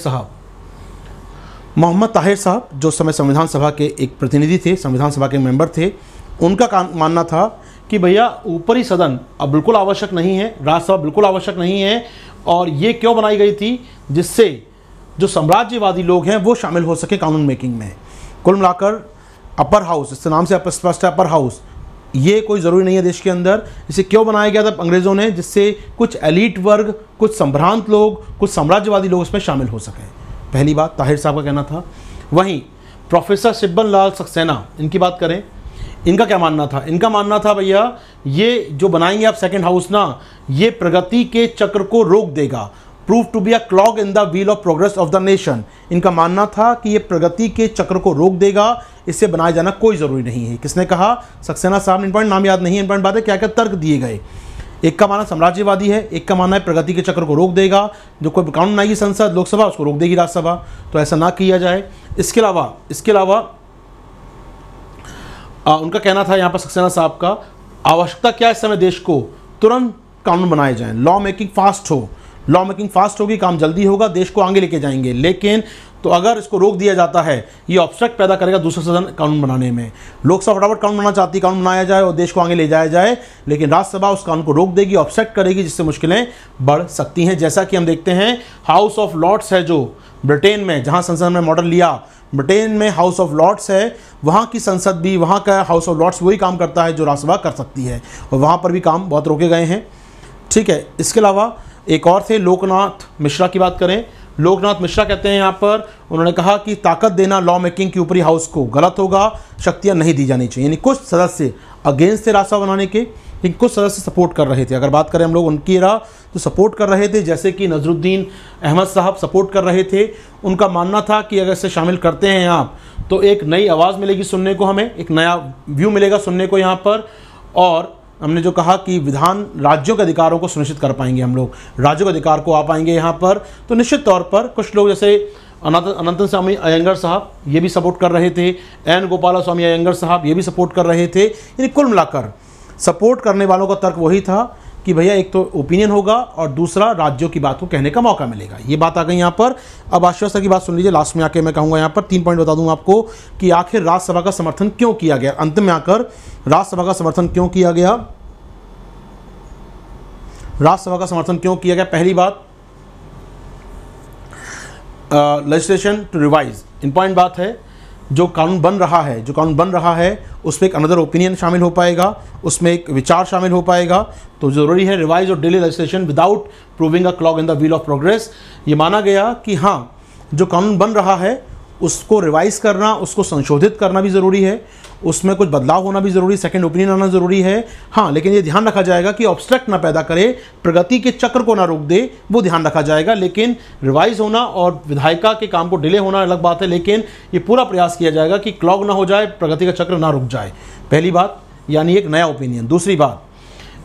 साहब जो समय संविधान सभा के एक प्रतिनिधि थे, संविधान सभा के मेंबर थे, उनका मानना था कि भैया ऊपरी सदन अब बिल्कुल आवश्यक नहीं है, राज्यसभा बिल्कुल आवश्यक नहीं है, और ये क्यों बनाई गई थी, जिससे जो साम्राज्यवादी लोग हैं वो शामिल हो सके कानून मेकिंग में। कुल मिलाकर अपर हाउस, इसके नाम से स्पष्ट है अपर हाउस, ये कोई ज़रूरी नहीं है देश के अंदर। इसे क्यों बनाया गया था अंग्रेज़ों ने, जिससे कुछ एलीट वर्ग, कुछ संभ्रांत लोग, कुछ साम्राज्यवादी लोग इसमें शामिल हो सकें। पहली बात ताहिर साहब का कहना था। वहीं प्रोफेसर सिब्बन लाल सक्सेना, इनकी बात करें, इनका क्या मानना था, इनका मानना था भैया ये जो बनाएंगे आप सेकंड हाउस ना, ये प्रगति के चक्र को रोक देगा, prove to be a clog in the wheel of progress of the nation. इनका मानना था कि ये प्रगति के चक्र को रोक देगा, इससे बनाया जाना कोई ज़रूरी नहीं है। किसने कहा, सक्सेना साहब ने। इम्पॉर्टेंट नाम याद नहीं है, इम्पॉर्टेंट बात है क्या क्या तर्क दिए गए। एक का मानना साम्राज्यवादी है, एक का मानना है प्रगति के चक्र को रोक देगा, जो कोई कानून बनाएगी संसद लोकसभा उसको रोक देगी राज्यसभा, तो ऐसा ना किया जाए। इसके अलावा उनका कहना था यहाँ पर सक्सेना साहब का, आवश्यकता क्या है इस समय देश को, तुरंत कानून बनाए जाएं, लॉ मेकिंग फास्ट हो, लॉ मेकिंग फास्ट होगी, काम जल्दी होगा, देश को आगे लेके जाएंगे। लेकिन तो अगर इसको रोक दिया जाता है, ये ऑब्स्ट्रक्ट पैदा करेगा दूसरा सदन कानून बनाने में। लोकसभा फटाफट कानून बनाना चाहती है, कानून बनाया जाए और देश को आगे ले जाया जाए, लेकिन राज्यसभा उस कानून को रोक देगी, ऑब्स्ट्रक्ट करेगी, जिससे मुश्किलें बढ़ सकती हैं। जैसा कि हम देखते हैं हाउस ऑफ लॉर्ड्स है जो ब्रिटेन में, जहाँ संसद में मॉडल लिया, ब्रिटेन में हाउस ऑफ लॉर्ड्स है, वहाँ की संसद भी, वहाँ का हाउस ऑफ लॉर्ड्स वही काम करता है जो राज्यसभा कर सकती है, और वहाँ पर भी काम बहुत रोके गए हैं। ठीक है, इसके अलावा एक और थे लोकनाथ मिश्रा की बात करें, लोकनाथ मिश्रा कहते हैं यहाँ पर, उन्होंने कहा कि ताकत देना लॉ मेकिंग की ऊपरी हाउस को गलत होगा, शक्तियाँ नहीं दी जानी चाहिए। यानी कुछ सदस्य अगेंस्ट थे राज्यसभा बनाने के, लेकिन कुछ सदस्य सपोर्ट कर रहे थे। अगर बात करें हम लोग उनकी राह, तो सपोर्ट कर रहे थे, जैसे कि नजरुद्दीन अहमद साहब सपोर्ट कर रहे थे। उनका मानना था कि अगर इसे शामिल करते हैं आप, तो एक नई आवाज़ मिलेगी सुनने को, हमें एक नया व्यू मिलेगा सुनने को यहाँ पर, और हमने जो कहा कि विधान राज्यों के अधिकारों को सुनिश्चित कर पाएंगे, हम लोग राज्यों के अधिकार को आ पाएंगे यहाँ पर। तो निश्चित तौर पर कुछ लोग जैसे अनंत स्वामी अयंगर साहब ये भी सपोर्ट कर रहे थे, एन गोपाला स्वामी अयंगर साहब ये भी सपोर्ट कर रहे थे। यानी कुल मिलाकर सपोर्ट करने वालों का तर्क वही था कि भैया एक तो ओपिनियन होगा और दूसरा राज्यों की बात को कहने का मौका मिलेगा। ये बात आ गई यहाँ पर। अब आश्वासन की बात सुन लीजिए, लास्ट में आके मैं कहूँगा यहाँ पर 3 पॉइंट बता दूँ आपको कि आखिर राज्यसभा का समर्थन क्यों किया गया। अंत में आकर राज्यसभा का समर्थन क्यों किया गया, राज्यसभा का समर्थन क्यों किया गया। पहली बात, लेजिस्लेशन टू रिवाइज, इंपॉर्टेंट बात है, जो कानून बन रहा है उसमें एक अनदर ओपिनियन शामिल हो पाएगा, उसमें एक विचार शामिल हो पाएगा, तो ज़रूरी है रिवाइज और daily legislation without proving a clog in the wheel of progress. ये माना गया कि हाँ, जो कानून बन रहा है उसको रिवाइज करना, उसको संशोधित करना भी ज़रूरी है, उसमें कुछ बदलाव होना भी ज़रूरी, सेकंड ओपिनियन आना ज़रूरी है। हाँ, लेकिन ये ध्यान रखा जाएगा कि ऑब्स्ट्रक्ट ना पैदा करे, प्रगति के चक्र को ना रोक दे, वो ध्यान रखा जाएगा। लेकिन रिवाइज होना और विधायिका के काम को डिले होना अलग बात है, लेकिन ये पूरा प्रयास किया जाएगा कि क्लॉग ना हो जाए, प्रगति का चक्र ना रुक जाए। पहली बात, यानी एक नया ओपिनियन। दूसरी बात,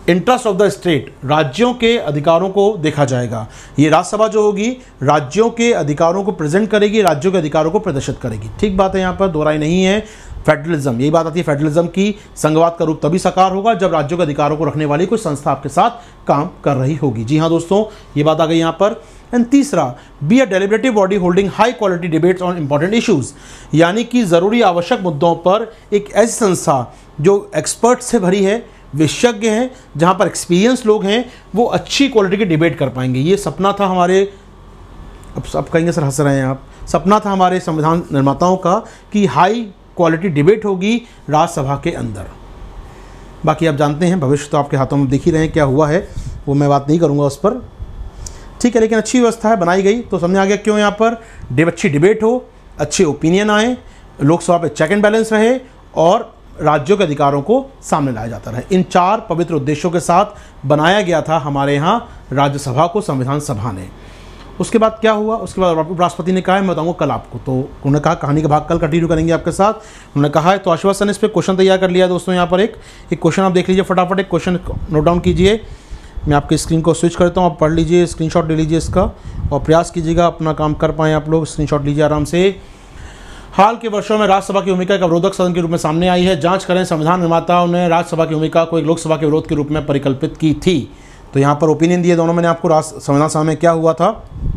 इंटरेस्ट ऑफ द स्टेट, राज्यों के अधिकारों को देखा जाएगा। ये राज्यसभा जो होगी राज्यों के अधिकारों को प्रेजेंट करेगी, राज्यों के अधिकारों को प्रदर्शित करेगी। ठीक बात है, यहाँ पर दोहराई नहीं है। फेडरलिज्म, यही बात आती है, फेडरलिज्म की संघवाद का रूप तभी साकार होगा जब राज्यों के अधिकारों को रखने वाली कोई संस्था आपके साथ काम कर रही होगी। जी हाँ दोस्तों, ये बात आ गई यहाँ पर। एंड तीसरा, be a deliberative body holding high quality debates on important issues, यानी कि ज़रूरी आवश्यक मुद्दों पर एक ऐसी संस्था जो एक्सपर्ट से भरी है, विशेषज्ञ हैं, जहाँ पर एक्सपीरियंस लोग हैं, वो अच्छी क्वालिटी की डिबेट कर पाएंगे। ये सपना था हमारे, अब कहेंगे सर हंस रहे हैं आप, सपना था हमारे संविधान निर्माताओं का कि हाई क्वालिटी डिबेट होगी राज्यसभा के अंदर। बाकी आप जानते हैं भविष्य तो आपके हाथों में देख ही रहे हैं क्या हुआ है, वो मैं बात नहीं करूँगा उस पर, ठीक है। लेकिन अच्छी व्यवस्था है, बनाई गई तो समझ आ गया क्यों यहाँ पर अच्छी डिबेट हो, अच्छे ओपिनियन आए, लोकसभा पे चेक एंड बैलेंस रहे और राज्यों के अधिकारों को सामने लाया जाता रहे। इन 4 पवित्र उद्देश्यों के साथ बनाया गया था हमारे यहाँ राज्यसभा को, संविधान सभा ने। उसके बाद क्या हुआ, उसके बाद उपराष्ट्रपति ने कहा है, मैं बताऊँगा कल आपको, तो उन्होंने कहा कहानी का भाग कल कंटिन्यू करेंगे आपके साथ। उन्होंने कहा है तो आश्वासन इस पर क्वेश्चन तैयार कर लिया दोस्तों। यहाँ पर एक क्वेश्चन आप देख लीजिए फटाफट, एक क्वेश्चन नोट डाउन कीजिए। मैं आपकी स्क्रीन को स्विच करता हूँ, आप पढ़ लीजिए, स्क्रीनशॉट ले लीजिए इसका और प्रयास कीजिएगा अपना काम कर पाएँ आप लोग। स्क्रीनशॉट लीजिए आराम से। हाल के वर्षों में राज्यसभा की भूमिका एक अवरोधक सदन के रूप में सामने आई है। जांच करें, संविधान निर्माताओं ने राज्यसभा की भूमिका को एक लोकसभा के विरोध के रूप में परिकल्पित की थी। तो यहाँ पर ओपिनियन दिए दोनों, मैंने आपको संविधान सभा में क्या हुआ था।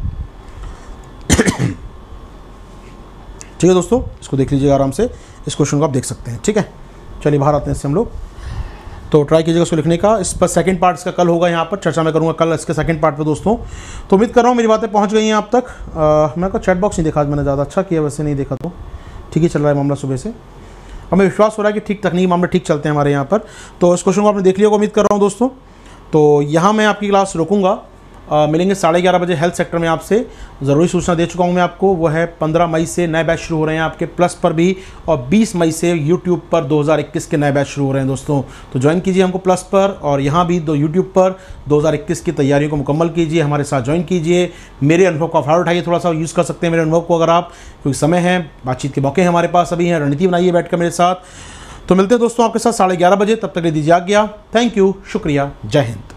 ठीक है दोस्तों, इसको देख लीजिएगा आराम से, इस क्वेश्चन को आप देख सकते हैं। ठीक है, चलिए बाहर आते हैं इससे हम लोग। तो ट्राई कीजिएगा इसको लिखने का। इस पर सेकंड पार्ट इसका कल होगा, यहाँ पर चर्चा मैं करूँगा कल इसके सेकंड पार्ट पे दोस्तों। तो उम्मीद कर रहा हूँ मेरी बातें पहुँच गई हैं आप तक। मैं का चैट बॉक्स नहीं देखा आज मैंने, ज़्यादा अच्छा किया, वैसे नहीं देखा तो ठीक ही चल रहा है मामला सुबह से। हमें विश्वास हो रहा है कि ठीक तकनीकी मामले ठीक चलते हैं हमारे यहाँ पर। तो इस क्वेश्चन को आपने देख लिया होगा उम्मीद कर रहा हूँ दोस्तों। तो यहाँ मैं आपकी क्लास रोकूंगा, मिलेंगे 11:30 बजे हेल्थ सेक्टर में आपसे। ज़रूरी सूचना दे चुका हूँ मैं आपको, वो है 15 मई से नए बैच शुरू हो रहे हैं आपके प्लस पर भी, और 20 मई से यूट्यूब पर 2021 के नए बैच शुरू हो रहे हैं दोस्तों। तो ज्वाइन कीजिए हमको प्लस पर, और यहाँ भी यूट्यूब पर 2021 की तैयारियों को मुकम्मल कीजिए, हमारे साथ ज्वाइन कीजिए। मेरे अनुभव का फ़ायदा उठाइए, थोड़ा सा यूज़ कर सकते हैं मेरे अनुभव को अगर आप, क्योंकि समय है, बातचीत के मौके हमारे पास अभी हैं, रणनीति बनाइए बैठ कर मेरे साथ। तो मिलते हैं दोस्तों आपके साथ 11:30 बजे, तब तक ले दीजिए आज्ञा। थैंक यू, शुक्रिया, जय हिंद।